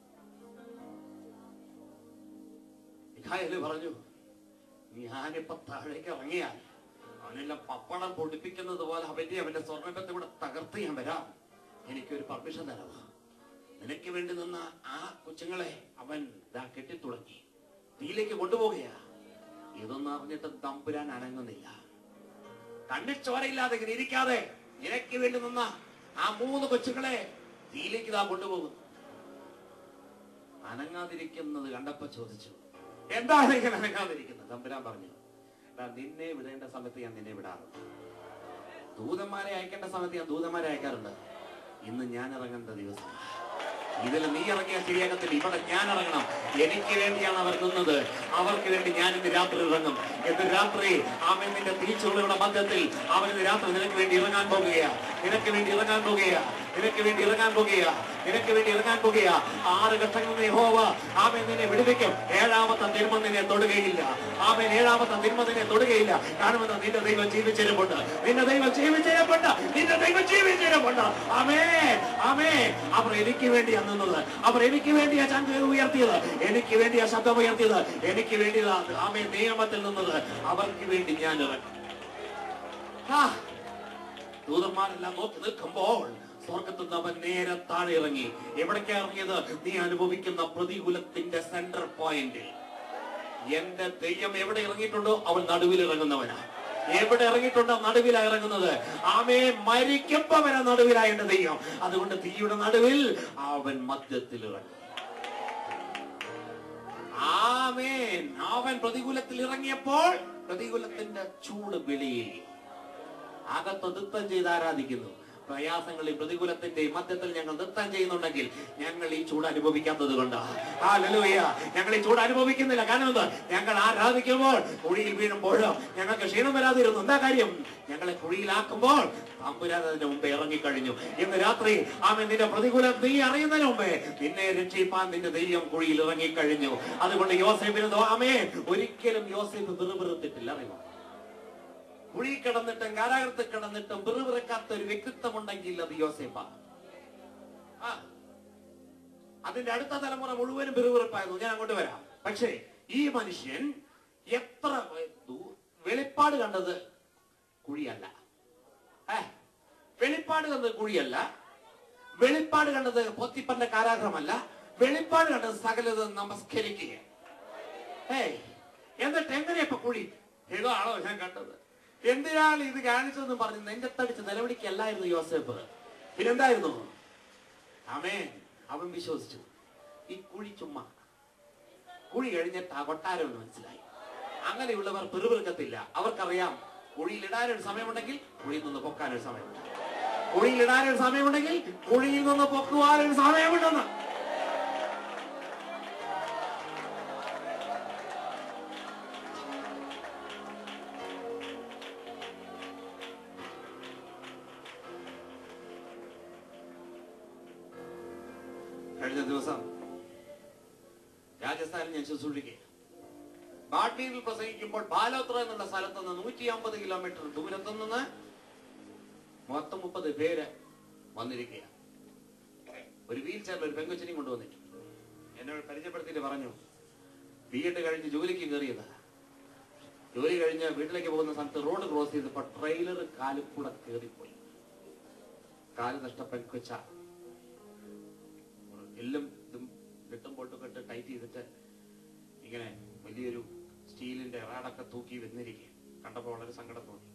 മിഖായേല് പറഞ്ഞു, ഞാനിപ്പോ താഴേക്ക് ഇറങ്ങിയാൽ അവനെല്ലാം പപ്പടം പൊടിപ്പിക്കുന്നത് പോലെ അവന്റെ സ്വർണ്ണത്തെ ഇവിടെ തകർത്ത് ഞാൻ വരാം. എനിക്കൊരു പെർമിഷൻ തരാമോ? നിനക്ക് വേണ്ടി നിന്ന ആ കൊച്ചുങ്ങളെ അവൻ ഇതാ കെട്ടിത്തുടങ്ങി തീയിലേക്ക് കൊണ്ടുപോകുകയാ. ഇതൊന്നും അറിഞ്ഞിട്ട് തമ്പുരാൻ അനങ്ങുന്നില്ല. കണ്ണിൽ ചോരയില്ലാതെ ഇങ്ങനെ ഇരിക്കാതെ നിനക്ക് വേണ്ടി നിന്ന ആ 3 കൊച്ചുങ്ങളെ തീയിലേക്ക് ഇതാ കൊണ്ടുപോകുന്നു. അനങ്ങാതിരിക്കുന്നത് കണ്ടപ്പോ ചോദിച്ചു, എന്താണ് ഇങ്ങനെ അനങ്ങാതിരിക്കുന്നത്? തമ്പുരാൻ പറഞ്ഞു, നിന്നെ വിടേണ്ട സമയത്ത് ഞാൻ നിന്നെ വിടാറുണ്ട്, ദൂതന്മാരെ അയക്കേണ്ട സമയത്ത് ഞാൻ ദൂതന്മാരെ അയക്കാറുണ്ട്. ഇന്ന് ഞാൻ ഇറങ്ങേണ്ട ദിവസം. ഇതിൽ നീ ഇറങ്ങിയ ശരിയാകത്തില്ല, ഇവിടെ ഞാൻ ഇറങ്ങണം. എനിക്ക് വേണ്ടിയാണ് അവർ നിന്നത്, അവർക്ക് വേണ്ടി ഞാൻ ഇന്ന് രാത്രി ഇറങ്ങും. ഇന്ന് രാത്രി അവൻ നിന്റെ തീച്ചുള്ളിയുടെ മധ്യത്തിൽ അവൻ ഇന്ന് രാത്രി നിനക്ക് വേണ്ടി ഇറങ്ങാൻ പോകുകയാ. നിനക്ക് വേണ്ടി ഇറങ്ങാൻ പോകുകയാ. നിനക്ക് വേണ്ടി ഇറങ്ങാൻ പോകുകയാ. നിനക്ക് വേണ്ടി ഇറങ്ങാൻ പോകുകയാ. 6 ഘട്ടങ്ങളിൽ യഹോവ അവൻ നിന്നെ വിടുവിക്കും. 7ാമത്തെ തിന്മ നിന്നെ തൊടുകയില്ല. അവൻ 7ാമത്തെ തിന്മ നിന്നെ തൊടുകയില്ല. കാരണം നിന്റെ ദൈവം ജീവിച്ചിരിപ്പുണ്ട്. നിന്റെ ദൈവം ജീവിച്ചിരിപ്പുണ്ട്. നിന്റെ ദൈവം ജീവിച്ചിരിപ്പുണ്ട്. ആമേൻ, ആമേൻ. അവർ എനിക്ക് വേണ്ടിയാണ് നിന്നത്. അവർ എനിക്ക് വേണ്ടിയാ ചങ്ക ഉയർത്തിയത്. എനിക്ക് വേണ്ടിയാ ശബ്ദം ഉയർത്തിയത്. എനിക്ക് വേണ്ടി ആമേൻ നിയമത്തിൽ നിന്നത്. അവർക്ക് വേണ്ടി ഞാൻ ഇറങ്ങി. ദൂതന്മാരെല്ലാം നോക്കി നിൽക്കുമ്പോൾ സ്വർഗത്തിൽ നിന്ന് അവൻ നേരെ താഴെ ഇറങ്ങി. എവിടേക്കാ ഇറങ്ങിയത്? നീ അനുഭവിക്കുന്ന പ്രതികൂലത്തിന്റെ സെന്റർ പോയിന്റ്. എന്റെ ദൈവം എവിടെ ഇറങ്ങിയിട്ടുണ്ടോ അവൻ നടുവിൽ ഇറങ്ങുന്നവനാ. എവിടെ ഇറങ്ങിയിട്ടുണ്ടോ നടുവിലാ ഇറങ്ങുന്നത്. ആമേ, മരിക്കുമ്പോ വരെ നടുവിലായ എന്റെ ദൈവം. അതുകൊണ്ട് തീയുടെ നടുവിൽ അവൻ മധ്യത്തിൽ ഇറങ്ങി. ആമേൻ. അവൻ പ്രതികൂലത്തിൽ ഇറങ്ങിയപ്പോൾ പ്രതികൂലത്തിന്റെ ചൂട് വെളിയിൽ അകത്ത് നൃത്തം ചെയ്ത് ആരാധിക്കുന്നു. പ്രയാസങ്ങളിൽ പ്രതികൂലത്തിന്റെ മധ്യത്തിൽ ഞങ്ങൾ നൃത്തം ചെയ്യുന്നുണ്ടെങ്കിൽ ഞങ്ങൾ ഈ ചൂട് അനുഭവിക്കാത്തത് കൊണ്ടാണ്. ഹല്ലേലൂയ. ഞങ്ങൾ ഈ ചൂട് അനുഭവിക്കുന്നില്ല. കാരണം എന്താ? ഞങ്ങൾ ആരാധിക്കുമ്പോൾ കുഴിയിൽ വീഴുമ്പോഴോ ഞങ്ങൾക്ക് ക്ഷീണം വരാതിരുന്നു. എന്താ കാര്യം? ഞങ്ങളെ കുഴിയിലാക്കുമ്പോൾ തമ്പുരാൻ അതിന്റെ മുമ്പേ ഇറങ്ങിക്കഴിഞ്ഞു. ഇന്ന് രാത്രി ആമേൻ, നിന്റെ പ്രതികൂലം നീ അറിയുന്നതിന് മുമ്പേ നിന്നെ രക്ഷിപ്പാൻ നിന്റെ ദൈവം കുഴിയിൽ ഇറങ്ങിക്കഴിഞ്ഞു. അതുകൊണ്ട് യോസേഫിന് ആമേൻ, ഒരിക്കലും യോസേഫ് വെറുതെത്തിട്ടില്ല. അറിയുമോ? കുഴി കിടന്നിട്ടും കാരാഗ്രഹത്തിൽ കിടന്നിട്ടും വെറുവിറക്കാത്ത ഒരു വ്യക്തിത്വം ഉണ്ടെങ്കിൽ അത് യോസേഫാ. അതിന്റെ അടുത്ത തലമുറ മുഴുവനും വെറുവിറപ്പായിരുന്നു. ഞാൻ അങ്ങോട്ട് വരാം. പക്ഷേ ഈ മനുഷ്യൻ എത്ര വെളിപ്പാട് കണ്ടത് കുഴിയല്ല. വെളിപ്പാട് കണ്ടത് കുഴിയല്ല. വെളിപ്പാട് കണ്ടത് പോത്തിപ്പന്റെ കാരാഗ്രഹമല്ല. വെളിപ്പാട് കണ്ടത് സകലത് നമസ്കരിക്കുക. എന്നിട്ട് എങ്ങനെയപ്പോ കുഴി? ഇതാണോ ഞാൻ കണ്ടത്? എന്തിനാണ് ഇത് കാണിച്ചതെന്ന് പറഞ്ഞ് നെഞ്ചത്തടിച്ച് നിലവിളിക്കല്ലായിരുന്നു യോസേഫ്. പിന്നെന്തായിരുന്നു? ആമേൻ. അവൻ വിശ്വസിച്ചു. ഈ കുഴി ചുമ്മാ, കുഴി കഴിഞ്ഞിട്ട് ആ കൊട്ടാരം മനസ്സിലായി. അങ്ങനെയുള്ളവർ പെറുപിറുക്കത്തില്ല. അവർക്കറിയാം കുഴിയിലിടാനൊരു സമയമുണ്ടെങ്കിൽ കുഴിയിൽ നിന്ന് പൊക്കാനൊരു സമയമുണ്ട്. കുഴിയിലിടാനൊരു സമയമുണ്ടെങ്കിൽ കുഴിയിൽ നിന്ന് പൊക്കുവാനൊരു സമയമുണ്ടെന്ന്. കഴിഞ്ഞ ദിവസം രാജസ്ഥാനിൽ ഞാൻ ശുശ്രൂഷിക്കുക. ബാഡ്മീനിൽ പ്രസംഗിക്കുമ്പോൾ ബാലോത്ര എന്നുള്ള സ്ഥലത്ത് നിന്ന് 150 കിലോമീറ്റർ ദൂരത്തു നിന്ന് മൊത്തം 30 പേര് വന്നിരിക്കുക. ഒരു വീൽ ചെയറിൽ ഒരു പെങ്കൊച്ചിനെയും കൊണ്ടുവന്നിട്ട് എന്നോട് പരിചയപ്പെടുത്തിയിട്ട് പറഞ്ഞു, B.Ed കഴിഞ്ഞ് ജോലിക്ക് കയറിയത്. ജോലി കഴിഞ്ഞ് വീട്ടിലേക്ക് പോകുന്ന സ്ഥലത്ത് റോഡ് ക്രോസ് ചെയ്തപ്പോൾ ട്രെയിലർ കാലിൽ കൂടെ കയറിപ്പോയി. കാല് നഷ്ടപ്പെട്ടുവെച്ച എല്ലാം ഇതും കെട്ടും പൊട്ടൊക്കെ ഇട്ട് ടൈറ്റ് ചെയ്തിട്ട് ഇങ്ങനെ വലിയൊരു സ്റ്റീലിന്റെ റാഡൊക്കെ തൂക്കി വന്നിരിക്കുക. കണ്ടപ്പോൾ വളരെ സങ്കടം തോന്നി.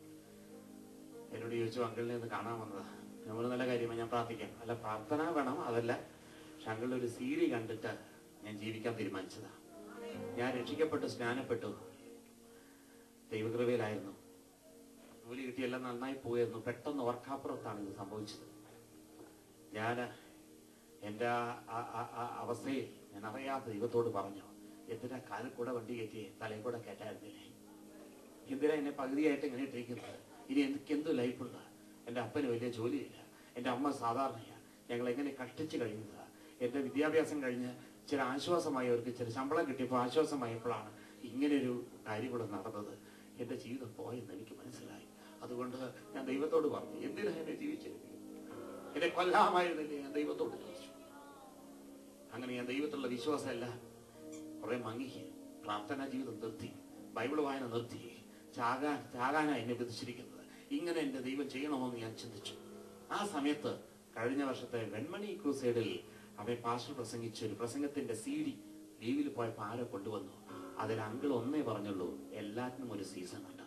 എന്നോട് ചോദിച്ചു, അങ്കിളിനെ ഒന്ന് കാണാൻ വന്നതാ. നമ്മൾ നല്ല കാര്യമാണ്, ഞാൻ പ്രാർത്ഥിക്കാം. അല്ല, പ്രാർത്ഥന വേണം, അതല്ല. പക്ഷെ അങ്കിളുടെ ഒരു സീരി കണ്ടിട്ട് ഞാൻ ജീവിക്കാൻ തീരുമാനിച്ചതാ. ഞാൻ രക്ഷിക്കപ്പെട്ടു, സ്നാനപ്പെട്ടു, ദൈവകൃപയിലായിരുന്നു, ജോലി കിട്ടിയെല്ലാം നന്നായി പോയിരുന്നു. പെട്ടെന്ന് ഓർക്കാപ്പുറത്താണ് ഇത് സംഭവിച്ചത്. ഞാൻ എൻ്റെ അവസ്ഥയിൽ ഞാൻ അറിയാത്ത ദൈവത്തോട് പറഞ്ഞു, എന്തിനാ കാലിൽ കൂടെ വണ്ടി കയറ്റി തലയിൽ കൂടെ കയറ്റായിരുന്നില്ലേ? എന്തിനാ എന്നെ പകുതിയായിട്ട് ഇങ്ങനെ ഇട്ടിരിക്കുന്നത്? ഇനി എനിക്കെന്തു ലൈഫുള്ള? എൻ്റെ അപ്പന് വലിയ ജോലിയില്ല, എൻ്റെ അമ്മ സാധാരണയാണ്, ഞങ്ങൾ എങ്ങനെ കഷ്ടിച്ച് കഴിയുന്നതാണ്. എൻ്റെ വിദ്യാഭ്യാസം കഴിഞ്ഞ് ഇച്ചിരി ആശ്വാസമായി, അവർക്ക് ഇച്ചിരി ശമ്പളം കിട്ടിയപ്പോൾ ആശ്വാസമായപ്പോഴാണ് ഇങ്ങനെയൊരു കാര്യം കൂടെ നടന്നത്. എൻ്റെ ജീവിതം പോയെന്ന് എനിക്ക് മനസ്സിലായി. അതുകൊണ്ട് ഞാൻ ദൈവത്തോട് പറഞ്ഞു, എന്തിനാ എന്നെ ജീവിച്ചിരിക്കുന്നത്? എന്നെ കൊല്ലാമായിരുന്നില്ലേ? ഞാൻ ദൈവത്തോട് ചോദിച്ചു. അങ്ങനെ ഞാൻ ദൈവത്തിലുള്ള വിശ്വാസമല്ല കുറെ മങ്ങി, പ്രാർത്ഥനാ ജീവിതം നിർത്തി, ബൈബിൾ വായന നിർത്തി, ചാകാനാണ് എന്നെ വിധിച്ചിരിക്കുന്നത്. ഇങ്ങനെ എൻ്റെ ദൈവം ചെയ്യണമെന്ന് ഞാൻ ചിന്തിച്ചു. ആ സമയത്ത് കഴിഞ്ഞ വർഷത്തെ വെൺമണി ക്രൂസൈഡിൽ അവൻ പാസ്റ്റർ പ്രസംഗിച്ച ഒരു പ്രസംഗത്തിന്റെ CD ലീവിൽ പോയപ്പോൾ ആരോ കൊണ്ടുവന്നു. അതിൽ അങ്കിൾ ഒന്നേ പറഞ്ഞുള്ളൂ, എല്ലാറ്റിനും ഒരു സീസൺ ഉണ്ട്.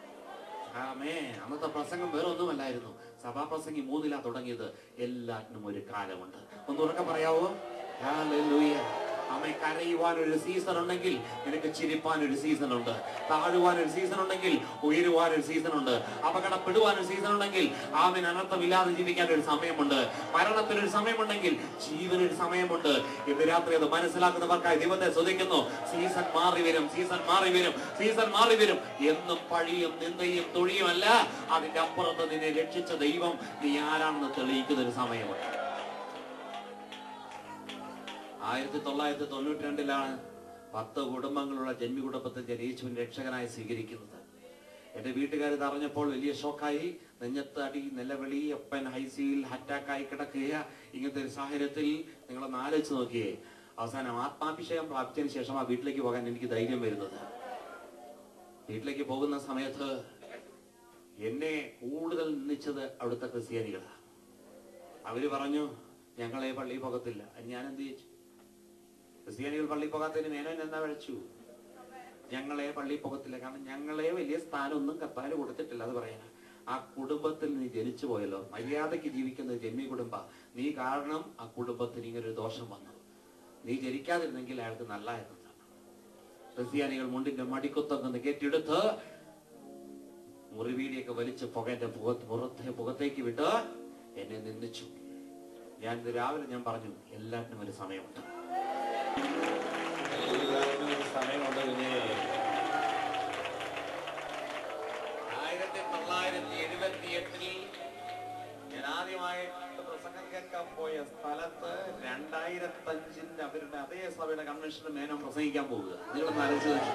അന്നത്തെ പ്രസംഗം വേറെ ഒന്നുമല്ലായിരുന്നു. സഭാപ്രസംഗി 3 തുടങ്ങിയത്, എല്ലാറ്റിനും ഒരു കാലമുണ്ട്. ഒന്ന് ഉറക്കെ പറയാവോ? ഹല്ലേലൂയ. അമ്മ, കരയുവാൻ ഒരു സീസൺ ഉണ്ടെങ്കിൽ നിനക്ക് ചിരിപ്പാൻ ഒരു സീസൺ ഉണ്ട്. താഴുവാൻ ഒരു സീസൺ ഉണ്ടെങ്കിൽ ഉയരുവാൻ ഒരു സീസൺ ഉണ്ട്. അപകടപ്പെടുവാൻ ഒരു സീസൺ ഉണ്ടെങ്കിൽ ആമേൻ അനർത്ഥമില്ലാതെ ജീവിക്കാൻ ഒരു സമയമുണ്ട്. മരണത്തിനൊരു സമയമുണ്ടെങ്കിൽ ജീവനൊരു സമയമുണ്ട്. ഇന്ന് രാത്രി അത് മനസ്സിലാക്കുന്നവർക്കായി ദൈവത്തെ സ്തുതിക്കുന്നു. സീസൺ മാറി വരും, സീസൺ മാറി വരും, സീസൺ മാറി വരും. എന്നും പഴിയും നിന്ദയും തൊഴിയുമല്ല, അതിന്റെ അപ്പുറത്ത് നിന്നെ രക്ഷിച്ച ദൈവം നീ ആരാണെന്ന് തെളിയിക്കുന്ന ഒരു സമയമുണ്ട്. 1992 10 കുടുംബങ്ങളുള്ള ജന്മി കുടുംബത്തിൽ ഞാൻ യേശുവിനെ രക്ഷകനായി സ്വീകരിക്കുന്നത്. എന്റെ വീട്ടുകാർ ഇത് അറിഞ്ഞപ്പോൾ വലിയ ഷോക്കായി. നെഞ്ഞത്ത് അടി, നിലവിളി, അപ്പൻ ഹൈസിയിൽ അറ്റാക്കായി കിടക്കുക. ഇങ്ങനത്തെ ഒരു സാഹചര്യത്തിൽ നിങ്ങളൊന്ന് ആലോചിച്ച് നോക്കിയേ. അവസാനം ആത്മാഭിഷേകം പ്രാപിച്ചതിന് ശേഷം ആ വീട്ടിലേക്ക് പോകാൻ എനിക്ക് ധൈര്യം വരുന്നത്. വീട്ടിലേക്ക് പോകുന്ന സമയത്ത് എന്നെ കൂടുതൽ നിന്ദിച്ചത് അവിടുത്തെ ക്രിസ്ത്യാനികളാണ്. അവര് പറഞ്ഞു, ഞങ്ങളെ പള്ളി പോകത്തില്ല. ഞാൻ എന്ത് ചെയ്തു? ക്രിസ്ത്യാനികൾ പള്ളി പോകാത്തതിന് മേനോൻ എന്നാ വിളിച്ചു? ഞങ്ങളെ പള്ളി പോകത്തില്ല. കാരണം ഞങ്ങളെ വലിയ സ്ഥാനമൊന്നും കർത്താവിന് കൊടുത്തിട്ടില്ല. അത് പറയാനാ. ആ കുടുംബത്തിൽ നീ ജനിച്ചു പോയല്ലോ, മര്യാദയ്ക്ക് ജീവിക്കുന്ന ജന്മി കുടുംബ, നീ കാരണം ആ കുടുംബത്തിന് ഇങ്ങനൊരു ദോഷം വന്നു. നീ ജനിക്കാതിരുന്നെങ്കിൽ അയാൾക്ക് നല്ലതായിരുന്നു. ക്രിസ്ത്യാനികൾ മുണ്ടിന്റെ മടിക്കുത്തൊക്കെ കെട്ടിയെടുത്ത് മുറിവീടിയൊക്കെ വലിച്ച് പുകന്റെ പുറത്തേക്ക് വിട്ട് എന്നെ നിന്ദിച്ചു. ഞാൻ ഇന്ന് രാവിലെ ഞാൻ പറഞ്ഞു, എല്ലാറ്റിനും ഒരു സമയമുണ്ട്. എല്ലാറ്റിനും ഒരു സമയമുണ്ട്. 1978 ഞാൻ ആദ്യമായിട്ട് പ്രസംഗം കേൾക്കാൻ പോയ സ്ഥലത്ത് 2005 അവരുടെ അതേ സഭയുടെ കൺവെൻഷന് മേനോൻ പ്രസംഗിക്കാൻ പോവുക. നിങ്ങളൊന്ന് ആലോചിച്ച്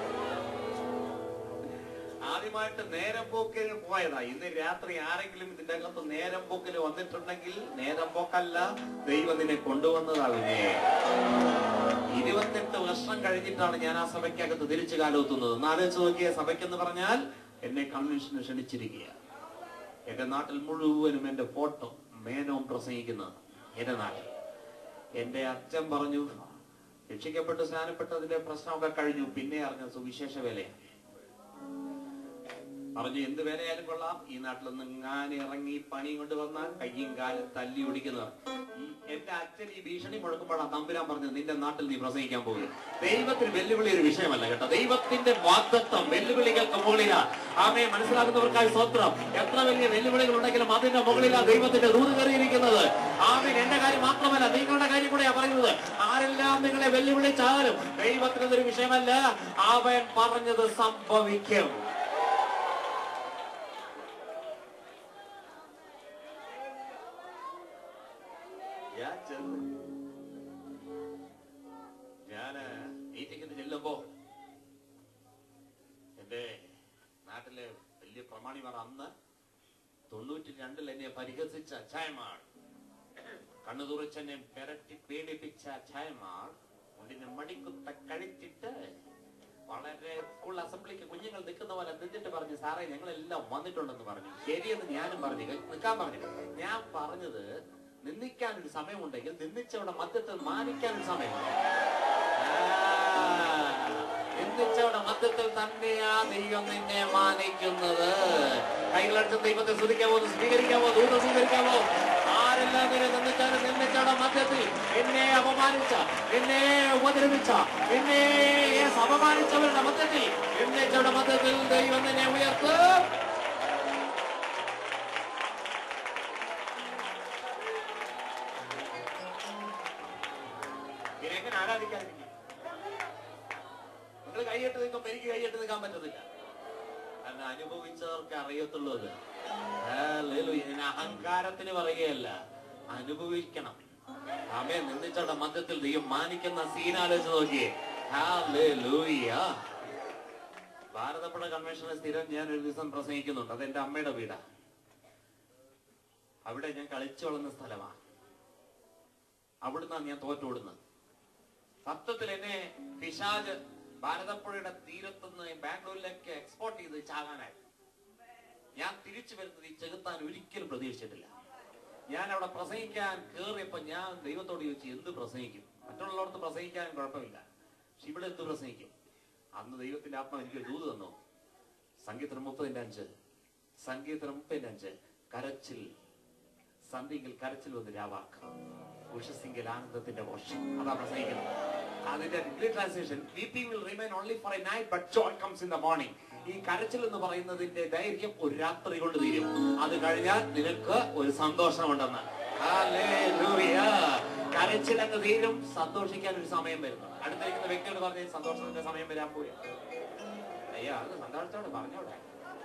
ആദ്യമായിട്ട് നേരം പോക്കിന് പോയതാ. ഇന്ന് രാത്രി ആരെങ്കിലും ഇതിന്റെ അകത്ത് നേരം പോക്കിന് വന്നിട്ടുണ്ടെങ്കിൽ നേരം പോക്കല്ല, ദൈവം നിന്നെ കൊണ്ടുവന്നതാവിനെ. 28 വർഷം കഴിഞ്ഞിട്ടാണ് ഞാൻ ആ സഭയ്ക്കകത്ത് തിരിച്ചു കാലെത്തുന്നത്. ആലോചിച്ച് നോക്കിയ സഭയ്ക്കെന്ന് പറഞ്ഞാൽ എന്നെ കൺവെൻഷന് ക്ഷണിച്ചിരിക്കുക. എന്റെ നാട്ടിൽ മുഴുവനും എന്റെ ഫോട്ടോ മേനോൻ പ്രസംഗിക്കുന്നത്. എന്റെ നാട്ടിൽ എന്റെ അച്ഛൻ പറഞ്ഞു, രക്ഷിക്കപ്പെട്ട് സ്നാനപ്പെട്ടതിന്റെ പ്രശ്നമൊക്കെ കഴിഞ്ഞു. പിന്നെ അറിഞ്ഞ സുവിശേഷ വേലയാണ്. പറഞ്ഞു, എന്ത് വേലയായാലും കൊള്ളാം, ഈ നാട്ടിൽ നിന്ന് ഞാൻ ഇറങ്ങി പണി കൊണ്ട് വന്നാൽ കയ്യും കാലും തല്ലി ഒടിക്കുന്നവർ. എന്റെ അച്ഛൻ ഈ ഭീഷണി മുഴക്കുമ്പോഴാണ് തമ്പുരാൻ പറഞ്ഞത്, നിന്റെ നാട്ടിൽ നീ പ്രസംഗിക്കാൻ പോകുക. ദൈവത്തിന് വെല്ലുവിളി ഒരു വിഷയമല്ല കേട്ടോ. ദൈവത്തിന്റെ വാഗ്ദത്തം വെല്ലുവിളികൾക്ക് മുകളിലാ. ആമേ, മനസ്സിലാക്കുന്നവർക്കായി സ്വത്രം. എത്ര വലിയ വെല്ലുവിളികൾ ഉണ്ടെങ്കിലും അതിന്റെ മുകളിലാ ദൈവത്തിന്റെ ദൂത് കയറിയിരിക്കുന്നത്. ആമേൻ. എന്റെ കാര്യം മാത്രമല്ല, നിങ്ങളുടെ കാര്യം കൂടെയാ പറയുന്നത്. ആരെല്ലാം നിങ്ങളെ വെല്ലുവിളിച്ചാലും ദൈവത്തിനൊരു വിഷയമല്ല. അവൻ പറഞ്ഞത് സംഭവിക്കും. മാണിമാർ അന്ന് 92 എന്നെ പരിഹസിച്ച അച്ചായമാർ, കണ്ണു തുറച്ചെന്നെ പെരട്ടി പേടിപ്പിച്ച അച്ചായമാർ ഉണ്ടിന് മടിക്കുത്ത കഴിച്ചിട്ട് വളരെ സ്കൂൾ അസംബ്ലിക്ക് കുഞ്ഞുങ്ങൾ നിൽക്കുന്ന പോലെ നിന്നിട്ട് പറഞ്ഞു, സാറേ ഞങ്ങളെല്ലാം വന്നിട്ടുണ്ടെന്ന് പറഞ്ഞു. ശരിയെന്ന് ഞാനും പറഞ്ഞു, നിൽക്കാൻ പറഞ്ഞു. ഞാൻ പറഞ്ഞത്, നിന്ദിക്കാനൊരു സമയമുണ്ടെങ്കിൽ നിന്ദിച്ചവിടെ മധ്യത്തിൽ മാനിക്കാനൊരു സമയമുണ്ട്. നിന്ദിച്ചവിടെ മധ്യത്തിൽ തന്നെയാ ദൈവം നിന്നെ മാനിക്കുന്നത്. കൈകളെടുത്ത് ദൈവത്തെ സ്തുതിക്കാവോ, സ്വീകരിക്കാവോ, ദൂതം സ്വീകരിക്കാവോ? ആരെല്ലാം നിന്ദിച്ചാലും നിന്ദിച്ചവിടെ മധ്യത്തിൽ എന്നെ അപമാനിച്ച, എന്നെ ഉപദ്രവിച്ച, എന്നെ അപമാനിച്ചവരുടെ മധ്യത്തിൽ നിന്ദിച്ചവിടെ മധ്യത്തിൽ ദൈവം നിന്നെ ഉയർത്തും. എങ്ങനെ ആരാധിക്കാതിരിക്കും? നിങ്ങൾ കൈയിട്ട് നിൽക്കുമ്പോ എനിക്ക് കൈയിട്ട് നിൽക്കാൻ പറ്റത്തില്ല. കാരണം അനുഭവിച്ചവർക്ക് അറിയത്തുള്ളൂ. ഞാൻ അഹങ്കാരത്തിന് പറയുകയല്ല, അനുഭവിക്കണം. ആമേ. നിന്നിച്ചവരുടെ മധ്യത്തിൽ ദൈവം മാനിക്കുന്ന സീനാലോചിച്ച് നോക്കിയേ. ഹല്ലേലൂയ. ഭാരതപ്പുഴ കൺവെൻഷനിൽ സ്ഥിരം ഞാൻ ഒരു ദിവസം പ്രസംഗിക്കുന്നുണ്ട്. അതെന്റെ അമ്മയുടെ വീടാ. അവിടെ ഞാൻ കളിച്ചു വളർന്ന സ്ഥലമാണ്. അവിടുന്നാണ് ഞാൻ തോറ്റോടുന്നത്. സത്യത്തിൽ എന്നെ പിശാച് ഭാരതപ്പുഴയുടെ തീരത്തുനിന്ന് ബാംഗ്ലൂരിലേക്ക് എക്സ്പോർട്ട് ചെയ്ത് ചാകാനായി. ഞാൻ തിരിച്ചു വരുന്നത് ഈ ചെകുത്താൻ ഒരിക്കലും പ്രതീക്ഷിച്ചിട്ടില്ല. ഞാൻ അവിടെ പ്രസംഗിക്കാൻ കയറിയപ്പോ ഞാൻ ദൈവത്തോട് ചോദിച്ചു, എന്ത് പ്രസംഗിക്കും? മറ്റുള്ളവർക്ക് പ്രസംഗിക്കാൻ കുഴപ്പമില്ല, പക്ഷെ ഇവിടെ എന്ത് പ്രസംഗിക്കും? അന്ന് ദൈവത്തിന്റെ ആത്മാവ് എനിക്ക് ദൂത് തന്നു. സങ്കീർത്തനം 30:5, സങ്കീർത്തനം 30:5, കരച്ചിൽ സന്ധിങ്കിൽ കരച്ചിൽ വന്ന് രാവാക്കും, ഉഷസിങ്കിൽ ആനന്ദത്തിന്റെ വർഷം. അതാ പ്രസംഗിക്കുന്നത്. അതിന്റെ English translation, weeping will remain only for a night but joy comes in the morning. ഈ കരച്ചിൽ എന്ന് പറയുന്നതിന്റെ ദൈർഘ്യം ഒരു രാത്രി കൊണ്ട് തീരും. അത് കഴിഞ്ഞാൽ നിനക്ക് ഒരു സന്തോഷമുണ്ടെന്ന്. ഹല്ലേലൂയ. കരച്ചിൽ അങ്ങ് തീരും, സന്തോഷിക്കാൻ ഒരു സമയം വരുന്നു. അടുത്തിരിക്കുന്ന വ്യക്തിയോട് പറഞ്ഞ സന്തോഷത്തിന്റെ സമയം വരാൻ പോയി. അയ്യോ, അത് സന്തോഷത്തോട് പറഞ്ഞോടെ.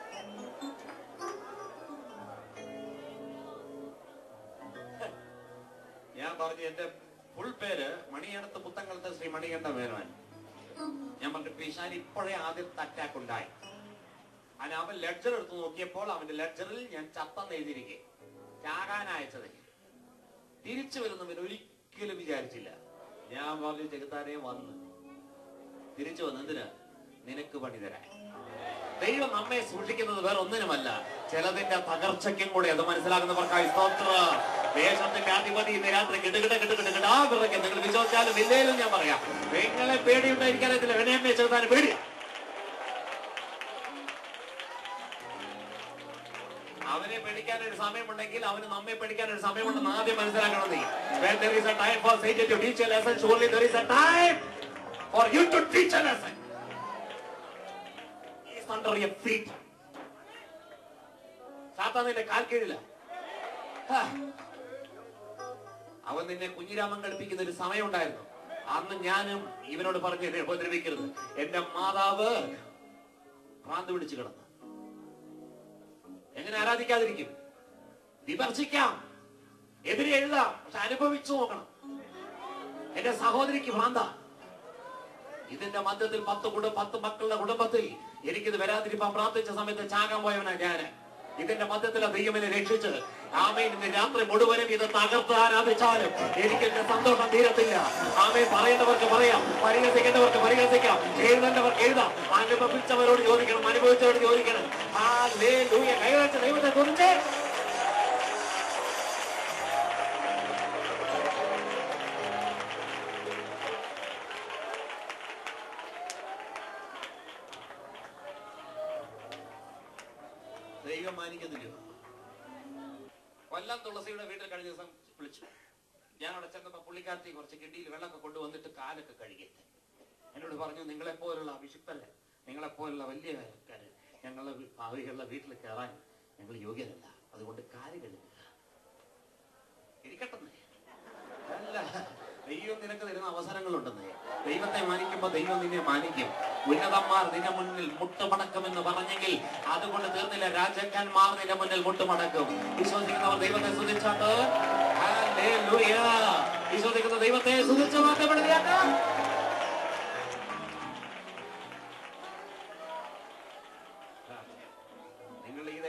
ഞാൻ പറഞ്ഞു, എന്റെ ഫുൾ പേര് മണിയടത്ത് പുത്തങ്കളത്തെ ശ്രീ മണികണ്ഠ മേനോൻ. ഞാൻ പറഞ്ഞു, പിശാചിന് ഇപ്പോഴേ ആദ്യത്തെ അറ്റാക്ക് ഉണ്ടായി. അതിന് അവൻ ലെഡ്ജർ എടുത്ത് നോക്കിയപ്പോൾ അവന്റെ ലെഡ്ജറിൽ ഞാൻ ചത്തെന്ന് എഴുതിയിരിക്കെ. ചാകാൻ അയച്ചത്. തിരിച്ചു വരുന്നവൻ ഒരിക്കലും വിചാരിച്ചില്ല. ഞാൻ പറഞ്ഞു, ചെകുത്താനെ വന്ന് തിരിച്ചു വന്ന് എന്തിനാ? നിനക്ക് പണി തരാൻ. ദൈവം നമ്മെ സൂക്ഷിക്കുന്നത് വേറെ ഒന്നിനുമല്ല, ചിലതിന്റെ തകർച്ചയ്ക്കും കൂടെ. അത് മനസ്സിലാക്കുന്നവർക്കായി സ്തോത്രം. ദേശത്തിന്റെ അധിപതി ഇന്ന് രാത്രി കിട്ടുകിട്ടാ വിറയ്ക്കും. നിങ്ങൾ വിശ്വസിച്ചാലും ഇല്ലേലും ഞാൻ പറയാം, നിങ്ങളെ പേടിയുണ്ടായിരിക്കാനത്തില്ല. വിനയമ്മയെ ചെറുതാൻ പേടിയാ. അവനെ പേടിക്കാനൊരു സമയമുണ്ടെങ്കിൽ അവന് നമ്മെ പേടിക്കാനൊരു സമയമുണ്ടെന്ന് ആദ്യം മനസ്സിലാക്കണം. നീ when there is a time for Satan to teach a lesson, surely there is a time for you to teach a lesson. He is under your feet. സാത്താൻ നിന്റെ കാൽ കീഴില. അവൻ നിന്നെ കുഞ്ഞിരാമൻ കളിപ്പിക്കുന്ന ഒരു സമയം ഉണ്ടായിരുന്നു. അന്ന് ഞാനും ഇവനോട് പറഞ്ഞു, എന്നെ ഉപദ്രവിക്കരുത്. എന്റെ മാതാവ് ഭ്രാന്ത് പിടിച്ചു കിടന്നു. എങ്ങനെ ആരാധിക്കാതിരിക്കും? വിമർശിക്കാം, എതിരെ എഴുതാം, പക്ഷെ അനുഭവിച്ചു നോക്കണം. എന്റെ സഹോദരിക്ക് ഭ്രാന്ത. ഇതിന്റെ മധ്യത്തിൽ 10 മക്കളുടെ കുടുംബത്തിൽ എനിക്കിത് വരാതിരിക്കാൻ പ്രാർത്ഥിച്ച സമയത്ത് ചാകാൻ പോയവനാ ഞാന്. ഇതിന്റെ മധ്യത്തിൽ ദൈവമെന്നെ രക്ഷിച്ച് ആമേൻ. ഇന്ന് രാത്രി മുഴുവനും ഇത് തകർത്ത് ആരാധിച്ചാലും എനിക്ക് എന്റെ സന്തോഷം തീരത്തില്ല. ആമേൻ. പറയുന്നവർക്ക് പറയാം, പരിഹസിക്കേണ്ടവർക്ക് പരിഹസിക്കാം, എഴുതേണ്ടവർക്ക് എഴുതാം. അനുഭവിച്ചവരോട് ചോദിക്കണം, അനുഭവിച്ചവരോട് ചോദിക്കണം. ഹല്ലേലൂയ. കൈവച്ച് ദൈവത്തെ കുറിച്ച് ദൈവം മാനിക്കുന്നില്ല. കൊല്ലം തുളസിയുടെ വീട്ടിൽ കഴിഞ്ഞ ദിവസം വിളിച്ചു. ഞാൻ അവിടെ ചെന്നപ്പോ പുള്ളിക്കാരത്തി കുറച്ച് കിണ്ടിയിൽ വെള്ളമൊക്കെ കൊണ്ടുവന്നിട്ട് കാലൊക്കെ കഴുകിയിട്ട് എന്നോട് പറഞ്ഞു, നിങ്ങളെപ്പോലുള്ള അഭിഷിക്തല്ലേ, നിങ്ങളെപ്പോലുള്ള വലിയ കാര്യക്കാര് ഞങ്ങളുടെ ഭാവികളുടെ വീട്ടിൽ കയറാൻ ഞങ്ങൾ യോഗ്യരല്ല, അതുകൊണ്ട് കാല് കഴുകുക. ഇരിക്കട്ടെന്നേ. അല്ല, ദൈവം നിനക്ക് തരുന്ന അവസരങ്ങളുണ്ടെന്നേ. ദൈവത്തെ മാനിക്കുമ്പോ ദൈവം നിന്നെ മാനിക്കും. ഉന്നതന്മാർ നിന്റെ മുന്നിൽ മുട്ടുമടക്കുമെന്ന് പറഞ്ഞെങ്കിൽ അതുകൊണ്ട് തീർന്നില്ല, രാജാക്കന്മാർ നിന്റെ മുന്നിൽ മുട്ടുമടക്കും. വിശ്വസിക്കുന്നവർ ദൈവത്തെ സ്തുതിച്ചാട്ട് ഹല്ലേലൂയ. വിശ്വസിക്കുന്ന ദൈവത്തെ സ്തുതിച്ചു മാറ്റപ്പെടുകയാണ്. നിങ്ങൾ ഈ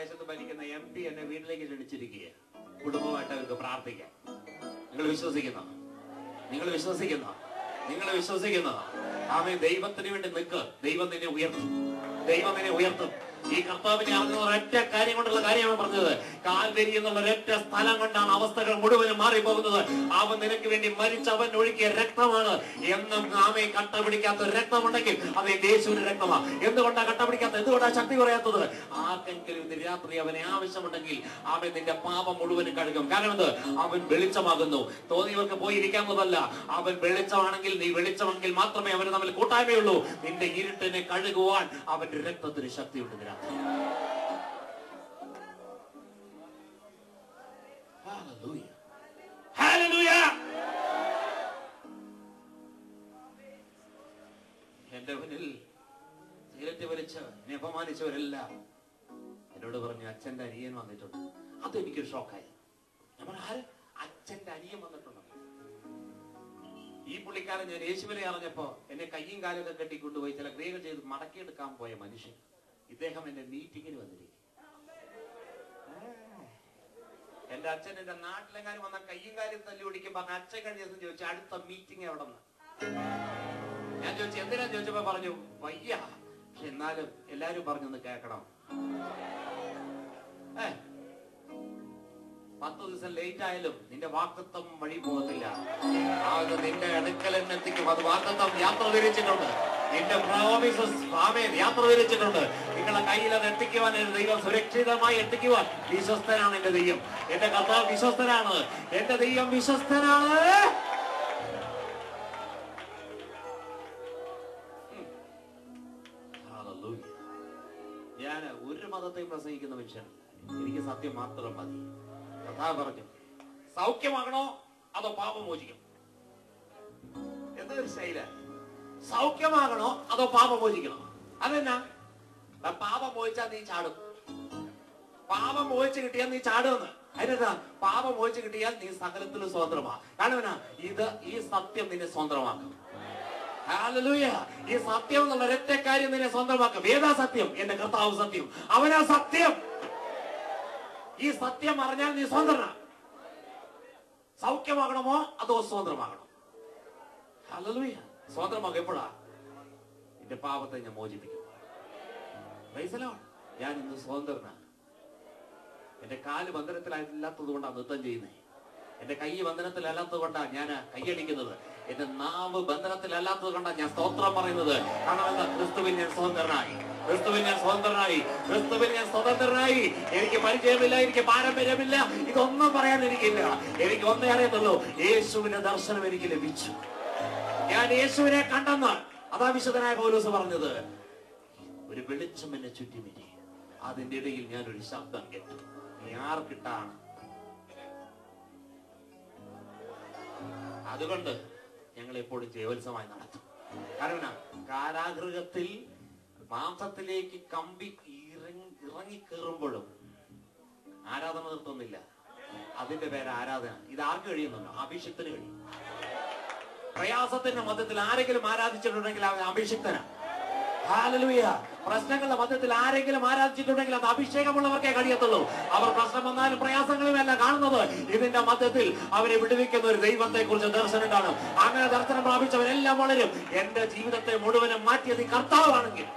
പ്രാർത്ഥിക്കാം. നിങ്ങൾ വിശ്വസിക്കുന്നോ? നിങ്ങൾ വിശ്വസിക്കുന്നോ? നിങ്ങൾ വിശ്വസിക്കുന്നോ? ആമേൻ. ദൈവത്തിന് വേണ്ടി നിൽക്ക്. ദൈവം നിന്നെ ഉയർത്തും. ദൈവം നിന്നെ ഉയർത്തും. ഈ കർത്താവിനെ അറിഞ്ഞ ഒരൊറ്റ കാര്യം കൊണ്ടുള്ള കാര്യമാണ് പറഞ്ഞത്. കാൽവരി എന്നുള്ള ഒരൊറ്റ സ്ഥലം കൊണ്ടാണ് അവസ്ഥകൾ മുഴുവനും മാറിപ്പോകുന്നത്. അവൻ നിനക്ക് വേണ്ടി മരിച്ച അവൻ ഒഴുകിയ രക്തമാണ്. എന്നും ആമേ കട്ട പിടിക്കാത്ത ഒരു രക്തമുണ്ടെങ്കിൽ അത് യേശുവിന്റെ രക്തമാണ്. എന്തുകൊണ്ടാണ് കട്ട പിടിക്കാത്ത? എന്തുകൊണ്ടാണ് ശക്തി കുറയാത്തത്? ആർക്കെങ്കിലും ഇന്ന് രാത്രി അവനെ ആവശ്യമുണ്ടെങ്കിൽ അവൻ നിന്റെ പാപം മുഴുവനും കഴുകും. കാരണം എന്ത്? അവൻ വെളിച്ചമാകുന്നു. തോന്നിയവർക്ക് പോയിരിക്കാവുന്നതല്ല. അവൻ വെളിച്ചമാണെങ്കിൽ, നീ വെളിച്ചമെങ്കിൽ മാത്രമേ അവന് തമ്മിൽ കൂട്ടായ്മയുള്ളൂ. നിന്റെ ഇരുട്ടിനെ കഴുകുവാൻ അവന്റെ രക്തത്തിന് ശക്തിയുണ്ട്. Hallelujah. Hallelujah. എന്റെ മുന്നിൽ സിഗരറ്റ് വലിച്ച് എന്നെ അപമാനിച്ചവരെല്ലാം എന്നോട് പറഞ്ഞു, അച്ഛന്റെ അനിയൻ വന്നിട്ടുണ്ട്. അതെനിക്കൊരു ഷോക്കായി. നമ്മൾ ആര്? അച്ഛന്റെ അനിയൻ വന്നിട്ടുണ്ടോ? ഈ പുള്ളിക്കാരൻ ഞാൻ യേശുവിനെ അറിഞ്ഞപ്പോ എന്നെ കയ്യും കാലൊക്കെ കെട്ടിക്കൊണ്ടുപോയി ചില ക്രിയകൾ ചെയ്ത് മടക്കിയെടുക്കാൻ പോയ മനുഷ്യൻ. ഇദ്ദേഹം എന്റെ മീറ്റിങ്ങിന് വന്നിരിക്കും. എന്റെ അച്ഛൻ എന്റെ നാട്ടിലെങ്ങാനും വന്ന കയ്യും കാര്യം തല്ലി ഓടിക്കുമ്പോ അച്ഛൻ കഴിഞ്ഞ ദിവസം ചോദിച്ചു, അടുത്ത മീറ്റിംഗ് എവിടെ നിന്ന്? ഞാൻ ചോദിച്ചു എന്തിനാ ചോദിച്ചപ്പോ പറഞ്ഞു, വയ്യ. പക്ഷെ എന്നാലും എല്ലാരും പറഞ്ഞൊന്ന് കേക്കണം. 10 ദിവസം ലേറ്റ് ആയാലും നിന്റെ വാഗ്ദത്തം വഴി പോകത്തില്ല. അത് നിന്റെ അടുക്കൽ തന്നെ എത്തിക്കും. അത് വാഗ്ദത്തം യാത്ര തിരിച്ചിട്ടുണ്ട്. നിന്റെ പ്രോമിസസ് ആമേൻ യാത്ര തിരിച്ചിട്ടുണ്ട്. നിങ്ങളെ കയ്യിൽ അത് എത്തിക്കുവാൻ ദൈവം സുരക്ഷിതമായി എത്തിക്കുവാൻ വിശ്വസ്തനാണ് എന്റെ ദൈവം. എന്റെ കർത്താവ് വിശ്വസ്തനാണ്. എന്റെ ദൈവം വിശ്വസ്തനാണ്. ഞാൻ ഒരു മതത്തെയും പ്രസംഗിക്കുന്ന മനുഷ്യനല്ല. എനിക്ക് സത്യം മാത്രം മതി. കർത്താവ് പറഞ്ഞു, സൗഖ്യമാകണോ അതോ പാപം മോചിക്കണം? എന്തൊരു ശൈല. സൗഖ്യമാകണോ അതോ പാപം മോചിക്കണോ? അതെന്നാ? പാപം മോചിച്ചാൽ നീ ചാടും. പാപം മോചിച്ച് കിട്ടിയാൽ നീ ചാടുമെന്ന്. അതിനെന്താ? പാപം മോചിച്ച് കിട്ടിയാൽ നീ സകലത്തിലും സ്വതന്ത്രമാ. കാരണം ഈ സത്യം നിന്നെ സ്വതന്ത്രമാക്കും. ഹല്ലേലൂയ. ഈ സത്യം എന്നുള്ള ഒരൊറ്റ കാര്യം നിന്നെ സ്വന്തമാക്കും. ഏതാ സത്യം? എന്റെ കർത്താവ് സത്യം. അവനാ സത്യം. ഈ സത്യം അറിഞ്ഞാൽ നീ സ്വതന്ത്രനാ. സൗഖ്യമാകണമോ അതോ സ്വതന്ത്രമാകണോ? ഹല്ലേലൂയ. സ്വതന്ത്രമാകും എപ്പോഴാ? എന്റെ പാപത്തെ ഞാൻ മോചിപ്പിക്കും. Price the Lord. ഞാൻ ഇന്ന് സ്വതന്ത്രനാ. എന്റെ കാല് ബന്ധനത്തിലായില്ലാത്തത് കൊണ്ടാണ് നൃത്തം ചെയ്യുന്നത്. എന്റെ കൈ ബന്ധനത്തിലല്ലാത്തത് കൊണ്ടാണ് ഞാൻ കൈയടിക്കുന്നത്. എന്റെ നാവ് ബന്ധനത്തിലല്ലാത്തത് കൊണ്ടാണ് ഞാൻ സ്തോത്രം പറയുന്നത്. കാരണം എന്താ? ക്രിസ്തുവിൽ ഞാൻ സ്വതന്ത്രനായി. ക്രിസ്തുവിൽ ഞാൻ സ്വതന്ത്രനായി. ക്രിസ്തുവിൽ ഞാൻ സ്വതന്ത്രനായി. എനിക്ക് പരിചയമില്ല, എനിക്ക് പാരമ്പര്യമില്ല, ഇതൊന്നും പറയാൻ എനിക്കില്ല. എനിക്ക് ഒന്നേ അറിയത്തുള്ളൂ, യേശുവിന്റെ ദർശനം എനിക്ക് ലഭിച്ചു. ഞാൻ യേശുവിനെ കണ്ടെന്ന്. അതാ വിശുദ്ധനായ പൗലോസ് പറഞ്ഞത്. ഒരു വെളിച്ചം എന്നെ ചുറ്റിമിരി, അതിന്റെ ഇടയിൽ ഞാൻ ഒരു ശബ്ദം കേട്ടു. നീ ആർക്കിട്ടാണ്? അതുകൊണ്ട് ഞങ്ങൾ എപ്പോഴും ജയോത്സവമായി നടത്തും. കാരണം കാരാഗൃഹത്തിൽ മാംസത്തിലേക്ക് കമ്പി ഇറങ്ങി കയറുമ്പോഴും ആരാധന നിർത്തുന്നില്ല. അതിന്റെ പേര് ആരാധന. ഇത് ആർക്ക് കഴിയുന്നുണ്ടോ? അഭിഷിക്തന് കഴിയും. പ്രയാസത്തിന്റെ മധ്യത്തിൽ ആരെങ്കിലും ആരാധിച്ചിട്ടുണ്ടെങ്കിൽ അവൻ അഭിഷിക്തനാണ്. ഹല്ലേലൂയ. പ്രശ്നങ്ങളുടെ മധ്യത്തിൽ ആരെങ്കിലും ആരാധിച്ചിട്ടുണ്ടെങ്കിൽ അത് അഭിഷേകമുള്ളവർക്കേ കഴിയത്തുള്ളൂ. അവർ പ്രശ്നം വന്നാലും പ്രയാസങ്ങളുമല്ല കാണുന്നത്. ഇതിന്റെ മധ്യത്തിൽ അവരെ വിടുവിക്കുന്ന ഒരു ദൈവത്തെ കുറിച്ച് ദർശനം കാണും. അങ്ങനെ ദർശനം പ്രാപിച്ചവരെല്ലാം വളരും. എന്റെ ജീവിതത്തെ മുഴുവനും മാറ്റിയത് ഈ കർത്താവാണെങ്കിൽ.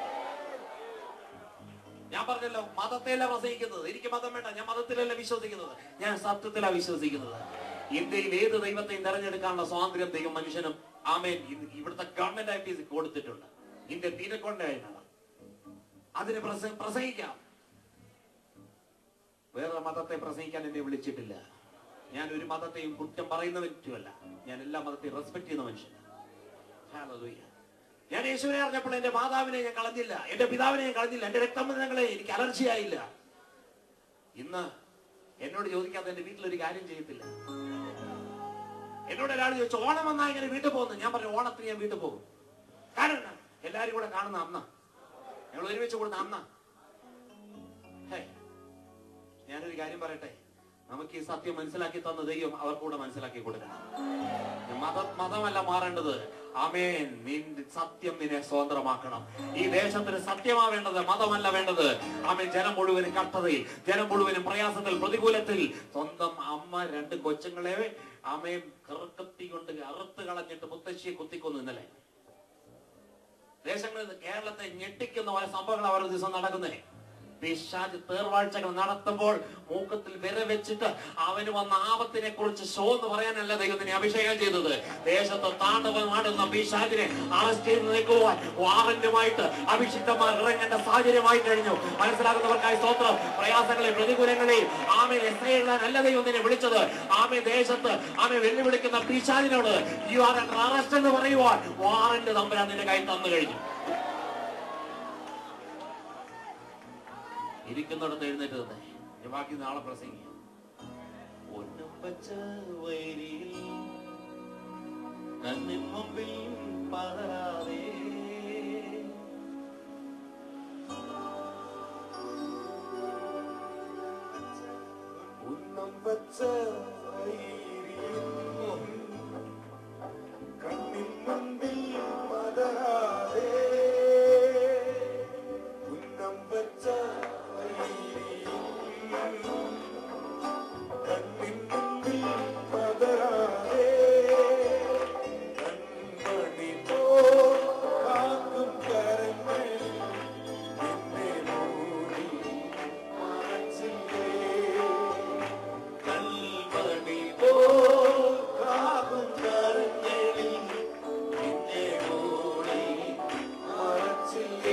ഞാൻ പറഞ്ഞല്ലോ, മതത്തെയല്ല പ്രസംഗിക്കുന്നത്. എനിക്ക് മതം വേണ്ട. ഞാൻ മതത്തിലല്ല വിശ്വസിക്കുന്നത്, ഞാൻ സത്യത്തിലാണ് വിശ്വസിക്കുന്നത്. ഇന്ത്യയിൽ ഏത് ദൈവത്തെയും തെരഞ്ഞെടുക്കാനുള്ള സ്വാതന്ത്ര്യം ദൈവം മനുഷ്യനും ആമേൻ ഇവിടുത്തെ ഗവൺമെന്റ് ആയിട്ട് കൊടുത്തിട്ടുണ്ട്. ഇന്ത്യ തീരെക്കൊണ്ടായിട്ടാണ്. അതിന് പ്രസംഗിക്കാം. വേറെ മതത്തെ പ്രസംഗിക്കാൻ എന്നെ വിളിച്ചിട്ടില്ല. ഞാൻ ഒരു മതത്തെയും കുറ്റം പറയുന്ന വ്യക്തിയല്ല. ഞാൻ എല്ലാ മതത്തെയും റെസ്പെക്ട് ചെയ്യുന്ന മനുഷ്യനാണ്. ഹല്ലേലൂയ. ഞാൻ യേശുവിനെ അറിഞ്ഞപ്പോൾ എന്റെ മാതാവിനെ ഞാൻ കളഞ്ഞില്ല, എന്റെ പിതാവിനെ ഞാൻ കളഞ്ഞില്ല, എന്റെ രക്തബന്ധങ്ങളെ എനിക്ക് അലർജിയായില്ല. ഇന്ന് എന്നോട് ചോദിക്കാതെ എന്റെ വീട്ടിലൊരു കാര്യം ചെയ്യത്തില്ല. എന്നോട് ഒരാൾ ചോദിച്ചു, ഓണം വന്നാൽ ഇങ്ങനെ വീട്ടിൽ പോകുന്നു. ഞാൻ പറഞ്ഞു, ഓണത്തിന് ഞാൻ വീട്ടിൽ പോകും. കാരണം എല്ലാരും കൂടെ കാണുന്ന അന്ന, ഞങ്ങൾ ഒരുമിച്ച് കൂടുന്ന അന്ന. ഞാനൊരു കാര്യം പറയട്ടെ, നമുക്ക് ഈ സത്യം മനസ്സിലാക്കി തന്ന ദൈവം അവർക്കൂടെ മനസ്സിലാക്കി കൊടുക്കണം. മതമല്ല മാറേണ്ടത്, ആമേൻ. നിന്റെ സത്യം നിന്നെ സ്വതന്ത്രമാക്കണം. ഈ ദേശത്തിന് സത്യമാവേണ്ടത്, മതമല്ല വേണ്ടത്. ആമേൻ. ജനം മുഴുവനും കഷ്ടതയിൽ, ജനം മുഴുവനും പ്രയാസത്തിൽ, പ്രതികൂലത്തിൽ. സ്വന്തം അമ്മ 2 കൊച്ചുങ്ങളെ ആമേൻ കറുക്കത്തി കൊണ്ട് അറുത്ത് കളഞ്ഞിട്ട് മുത്തശ്ശിയെ കുത്തിക്കൊന്നു. ഇന്നലെ ദേശങ്ങളിൽ കേരളത്തെ ഞെട്ടിക്കുന്ന പല സംഭവങ്ങൾ അവർ ദിവസം നടക്കുന്നേ. പിശാച് തേർവാഴ്ചകൾ നടത്തുമ്പോൾ മൂക്കത്തിൽ വിര വെച്ചിട്ട് അവന് വന്ന ആപത്തിനെ കുറിച്ച് ഷോ എന്ന് പറയാനല്ല ദൈവത്തിനെ അഭിഷേകം ചെയ്തത്. ദേശത്ത് താണ്ഡവമാടുന്ന പിശാചിനെ അറസ്റ്റ് ചെയ്ത് നീക്കുവാൻ വാറന്റുമായിട്ട് അഭിഷിക്തന്മാർ ഇറങ്ങേണ്ട സാഹചര്യമായി കഴിഞ്ഞു. മനസ്സിലാക്കുന്നവർക്കായി സ്തോത്രം. പ്രയാസങ്ങളെയും പ്രതികൂലങ്ങളെയും ആമേൻ എഴുതാനല്ല ദൈവത്തിനെ വിളിച്ചത്. ആമേൻ ദേശത്ത് ആമേൻ വെല്ലുവിളിക്കുന്ന പിശാചിനോട് യു ആർ അണ്ടർ അറസ്റ്റ് എന്ന് പറയുവാൻ വാറന്റ് തമ്പുരാൻ നിന്റെ കൈ തന്നു കഴിഞ്ഞു. ഇരിക്കുന്നിടത്ത് എഴുന്നേറ്റ് തന്നെ ബാക്കി നാളെ പ്രസംഗിക്കാം. ഒന്നും പച്ച വൈരിയിൽ കണ്ണിൻ മുമ്പിൽ പതരാതെ ഒന്നും പച്ച വൈരിയിൽ കണ്ണിൻ മുമ്പിൽ പതരാതെ ഉന്നം പച്ച കണ്ണിൻ മുമ്പിൽ പതരാതെ കൺമണി പോ കാക്കും കരങ്ങൾ നിന്നെ മൂടി മറച്ചില്ലേ. കൺമണി പോ കാക്കും കരങ്ങളിൽ നിന്നെ മൂടി മറച്ചില്ലേ.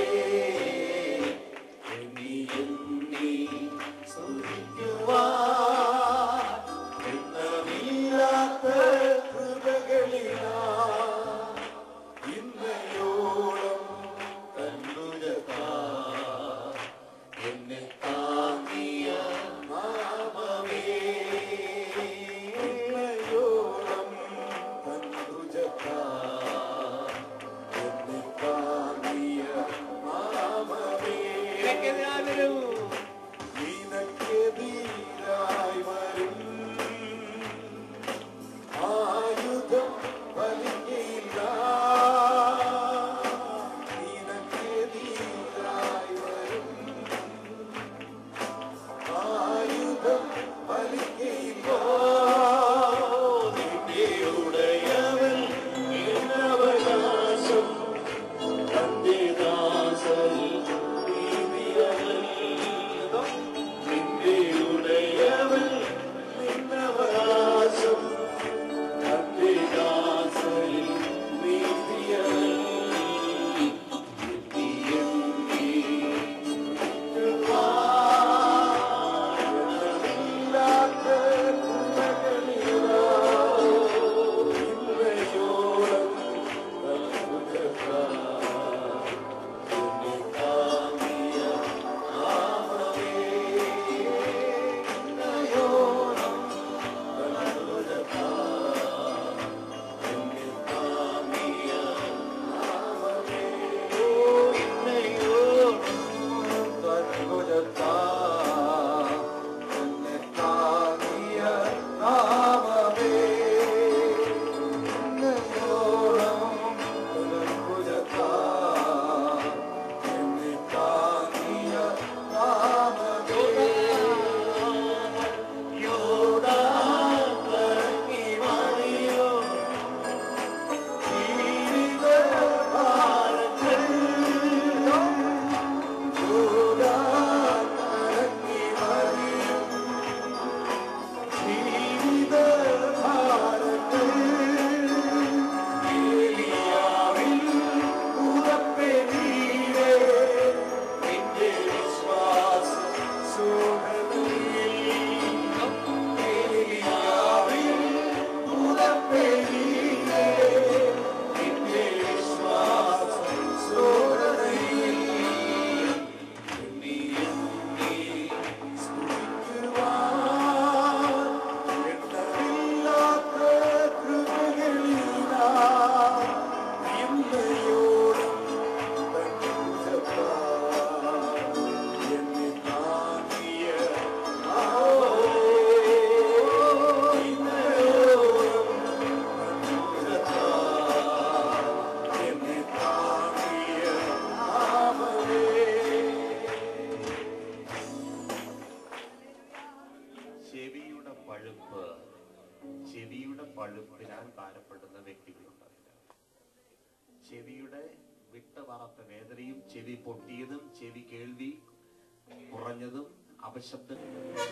വിട്ടുപറത്ത വേദനയും, ചെവി പൊട്ടിയതും, ചെവി കേൾവി കുറഞ്ഞതും, അപശബ്ദം.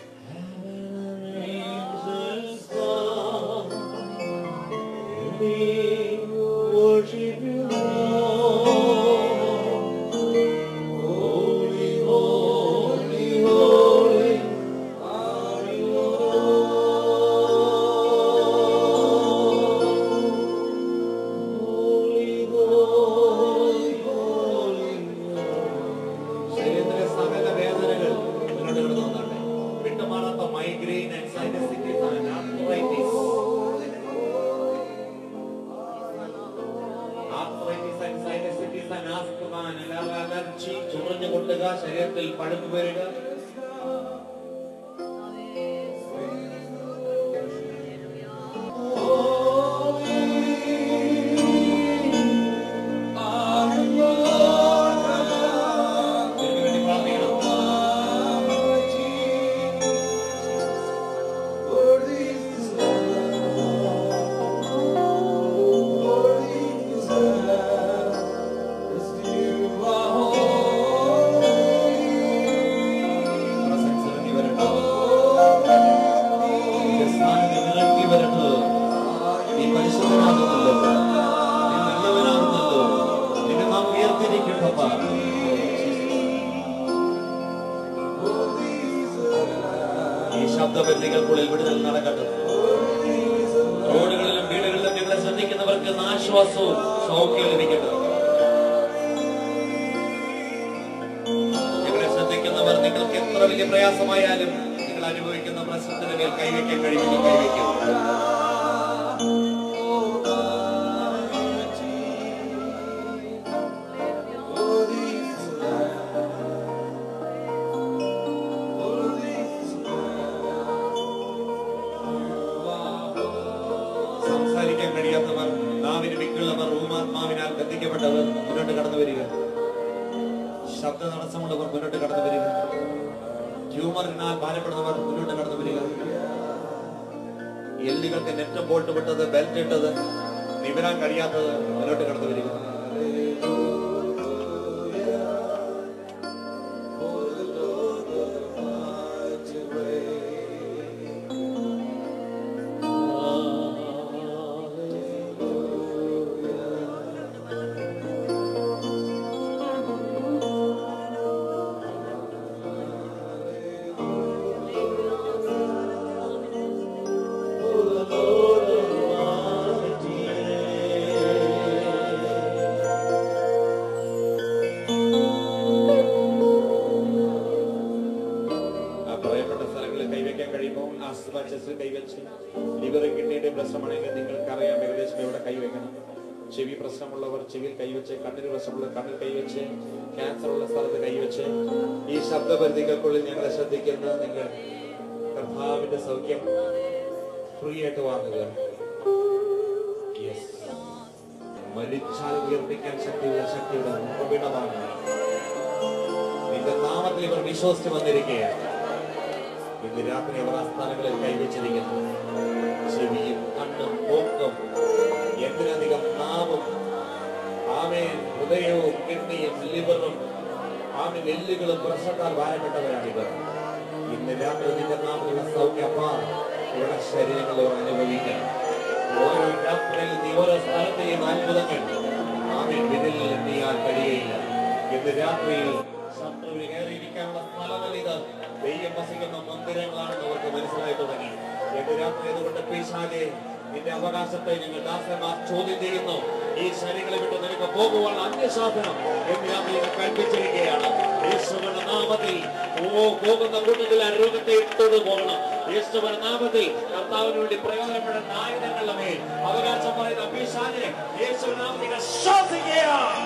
ശരീരത്തിൽ പഴുപ്പ് വരിക, ശബ്ദബന്ധികൾക്കുള്ളിൽ വിടുതൽ നടക്കട്ടെ. റോഡുകളിലും വീടുകളിലും നിങ്ങളെ ശ്രദ്ധിക്കുന്നവർക്ക് ആശ്വാസവും സൗഖ്യവും ലഭിക്കട്ടെ. നിങ്ങളെ ശ്രദ്ധിക്കുന്നവർ നിങ്ങൾക്ക് എത്ര വലിയ പ്രയാസമായാലും നിങ്ങൾ അനുഭവിക്കുന്ന പ്രശ്നത്തിന് മേൽ കൈവയ്ക്കാൻ കഴിയുമെങ്കിൽ കൈവയ്ക്കും. കഴിയാത്തവർ, നാവിന് മിക്കുള്ളവർ, ഊമാത്മാവിനാൽ ബന്ധിക്കപ്പെട്ടവർ മുന്നോട്ട് കടന്നു വരിക. ശബ്ദ തടസ്സമുള്ളവർ മുന്നോട്ട് കടന്നു വരിക. ട്യൂമറിനാൽ ഭാരപ്പെടുന്നവർ മുന്നോട്ട് കടന്നു വരിക. എല്ലുകൾക്ക് നെറ്റ് ബോൾട്ട് വിട്ടത്, ബെൽറ്റ് ഇട്ടത്, നിവരാൻ കഴിയാത്തത് മുന്നോട്ട് കടന്നു വരിക. ചെവി പ്രശ്നമുള്ളവർ ചെവിയിൽ കൈവച്ച്, കണ്ണിന് പ്രശ്നമുള്ളവർ കണ്ണിൽ കൈവച്ച്, ക്യാൻസർ ഉള്ള സ്ഥലത്ത് കൈവച്ച്, ഈ ശബ്ദപരിധികൾക്കുള്ളിൽ ഞങ്ങളെ ശ്രദ്ധിക്കുന്ന നിങ്ങൾ കർത്താവിന്റെ സൗഖ്യം ഫ്രീ ആയിട്ട് വാങ്ങുക. മരിച്ചാൽ ഉയർപ്പിക്കാൻ ശക്തിയുടെ ഉറവിടമാണ്. നിന്റെ നാമത്തിൽ ഇവർ വിശ്വസിച്ച് വന്നിരിക്കുകയാണ്. ഇന്ന് രാത്രി അവർ ആ സ്ഥാനങ്ങളിൽ കൈവച്ചിരിക്കുന്നു. ചെവിയും കണ്ണും മൂക്കും, എന്തിനധികം നാവും, ആമേൻ, ഹൃദയവും കിഡ്നിയും ലിവറും, ആമേൻ, എല്ലുകളും പ്രശ്നത്താൽ ഭാരപ്പെട്ടവരാണിവർ. ഇന്ന് രാത്രി നിന്റെ നാമത്തിലുള്ള സൗഖ്യപ്പ ഇവരുടെ ശരീരങ്ങൾ അനുഭവിക്കണം. ഓരോ രാത്രിയിൽ നീ ഓരോ സ്ഥലത്തെയും അത്ഭുതങ്ങൾ ആമേൻ വിരലിൽ എണ്ണിയാൽ കഴിയുകയില്ല. ഇന്ന് രാത്രിയിൽ ശത്രുവിൽ കയറിയിരിക്കാനുള്ള സ്ഥലമല്ലിത്, ദൈവം വസിക്കുന്ന മന്ദിരങ്ങളാണെന്ന് അവർക്ക് മനസ്സിലായി തുടങ്ങി. ഇന്ന് രാത്രി അതുകൊണ്ട് പിശാചേ, നിന്റെ അവകാശത്തെ ഞങ്ങൾ ദാസന്മാർ ചോദ്യം ചെയ്യുന്നു. ഈ ശരീരങ്ങളെ വിട്ട് നിനക്ക് പോകുവാനുള്ള അന്യശാസനം എന്ന് രാത്രി കൽപ്പിച്ചിരിക്കുകയാണ്. യേശുവിന്റെ നാമത്തിൽ പോകുന്ന കൂട്ടത്തിൽ ആ രോഗത്തെ ഇട്ടത് പോകണം. യേശുവിന്റെ നാമത്തിൽ കർത്താവിന് വേണ്ടി പ്രയോജനപ്പെടുന്ന ആയുധങ്ങളുടെ മേൽ അവകാശം പറയുന്ന പിശാചിനെ യേശുവിന്റെ നാമത്തിൽ ശാസിക്കുകയാണ്.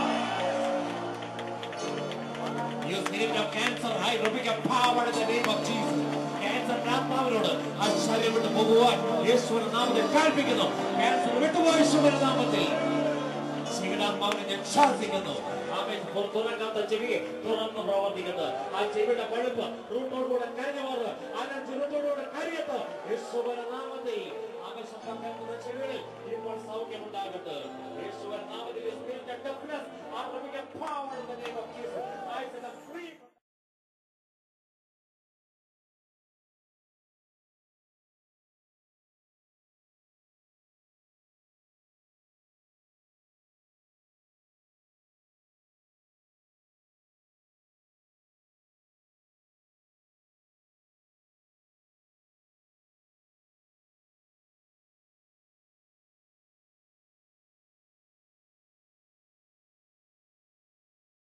You spirit of cancer, I rebuke your power in the name of Jesus. Cancer ആത്മാവിനോട് ആ ശരീരം വിട്ട് പോകുവാൻ യേശുവിന്റെ നാമത്തിൽ കൽപ്പിക്കുന്നു. ക്യാൻസർ വിട്ടുപോയ യേശുവിന്റെ നാമത്തിൽ ശരീരാത്മാവിനെ ഞാൻ ശാസിക്കുന്നു. ആമേൻ. തുറക്കാത്ത ചെവിയെ തുറന്ന് പ്രവർത്തിക്കുന്നത്, ആ ചെവിയുടെ പഴുപ്പ് റൂട്ടോടുകൂടെ കരിഞ്ഞു മാറുക, ആ റൂട്ടോടുകൂടെ കരിയത്ത് യേശുവിന്റെ നാമത്തിൽ. ആമേൻ. ശബ്ദം കേൾക്കുന്ന ചെവികളിൽ ഇപ്പോൾ സൗഖ്യം ഉണ്ടാകട്ടെ യേശുവിന്റെ നാമത്തിൽ.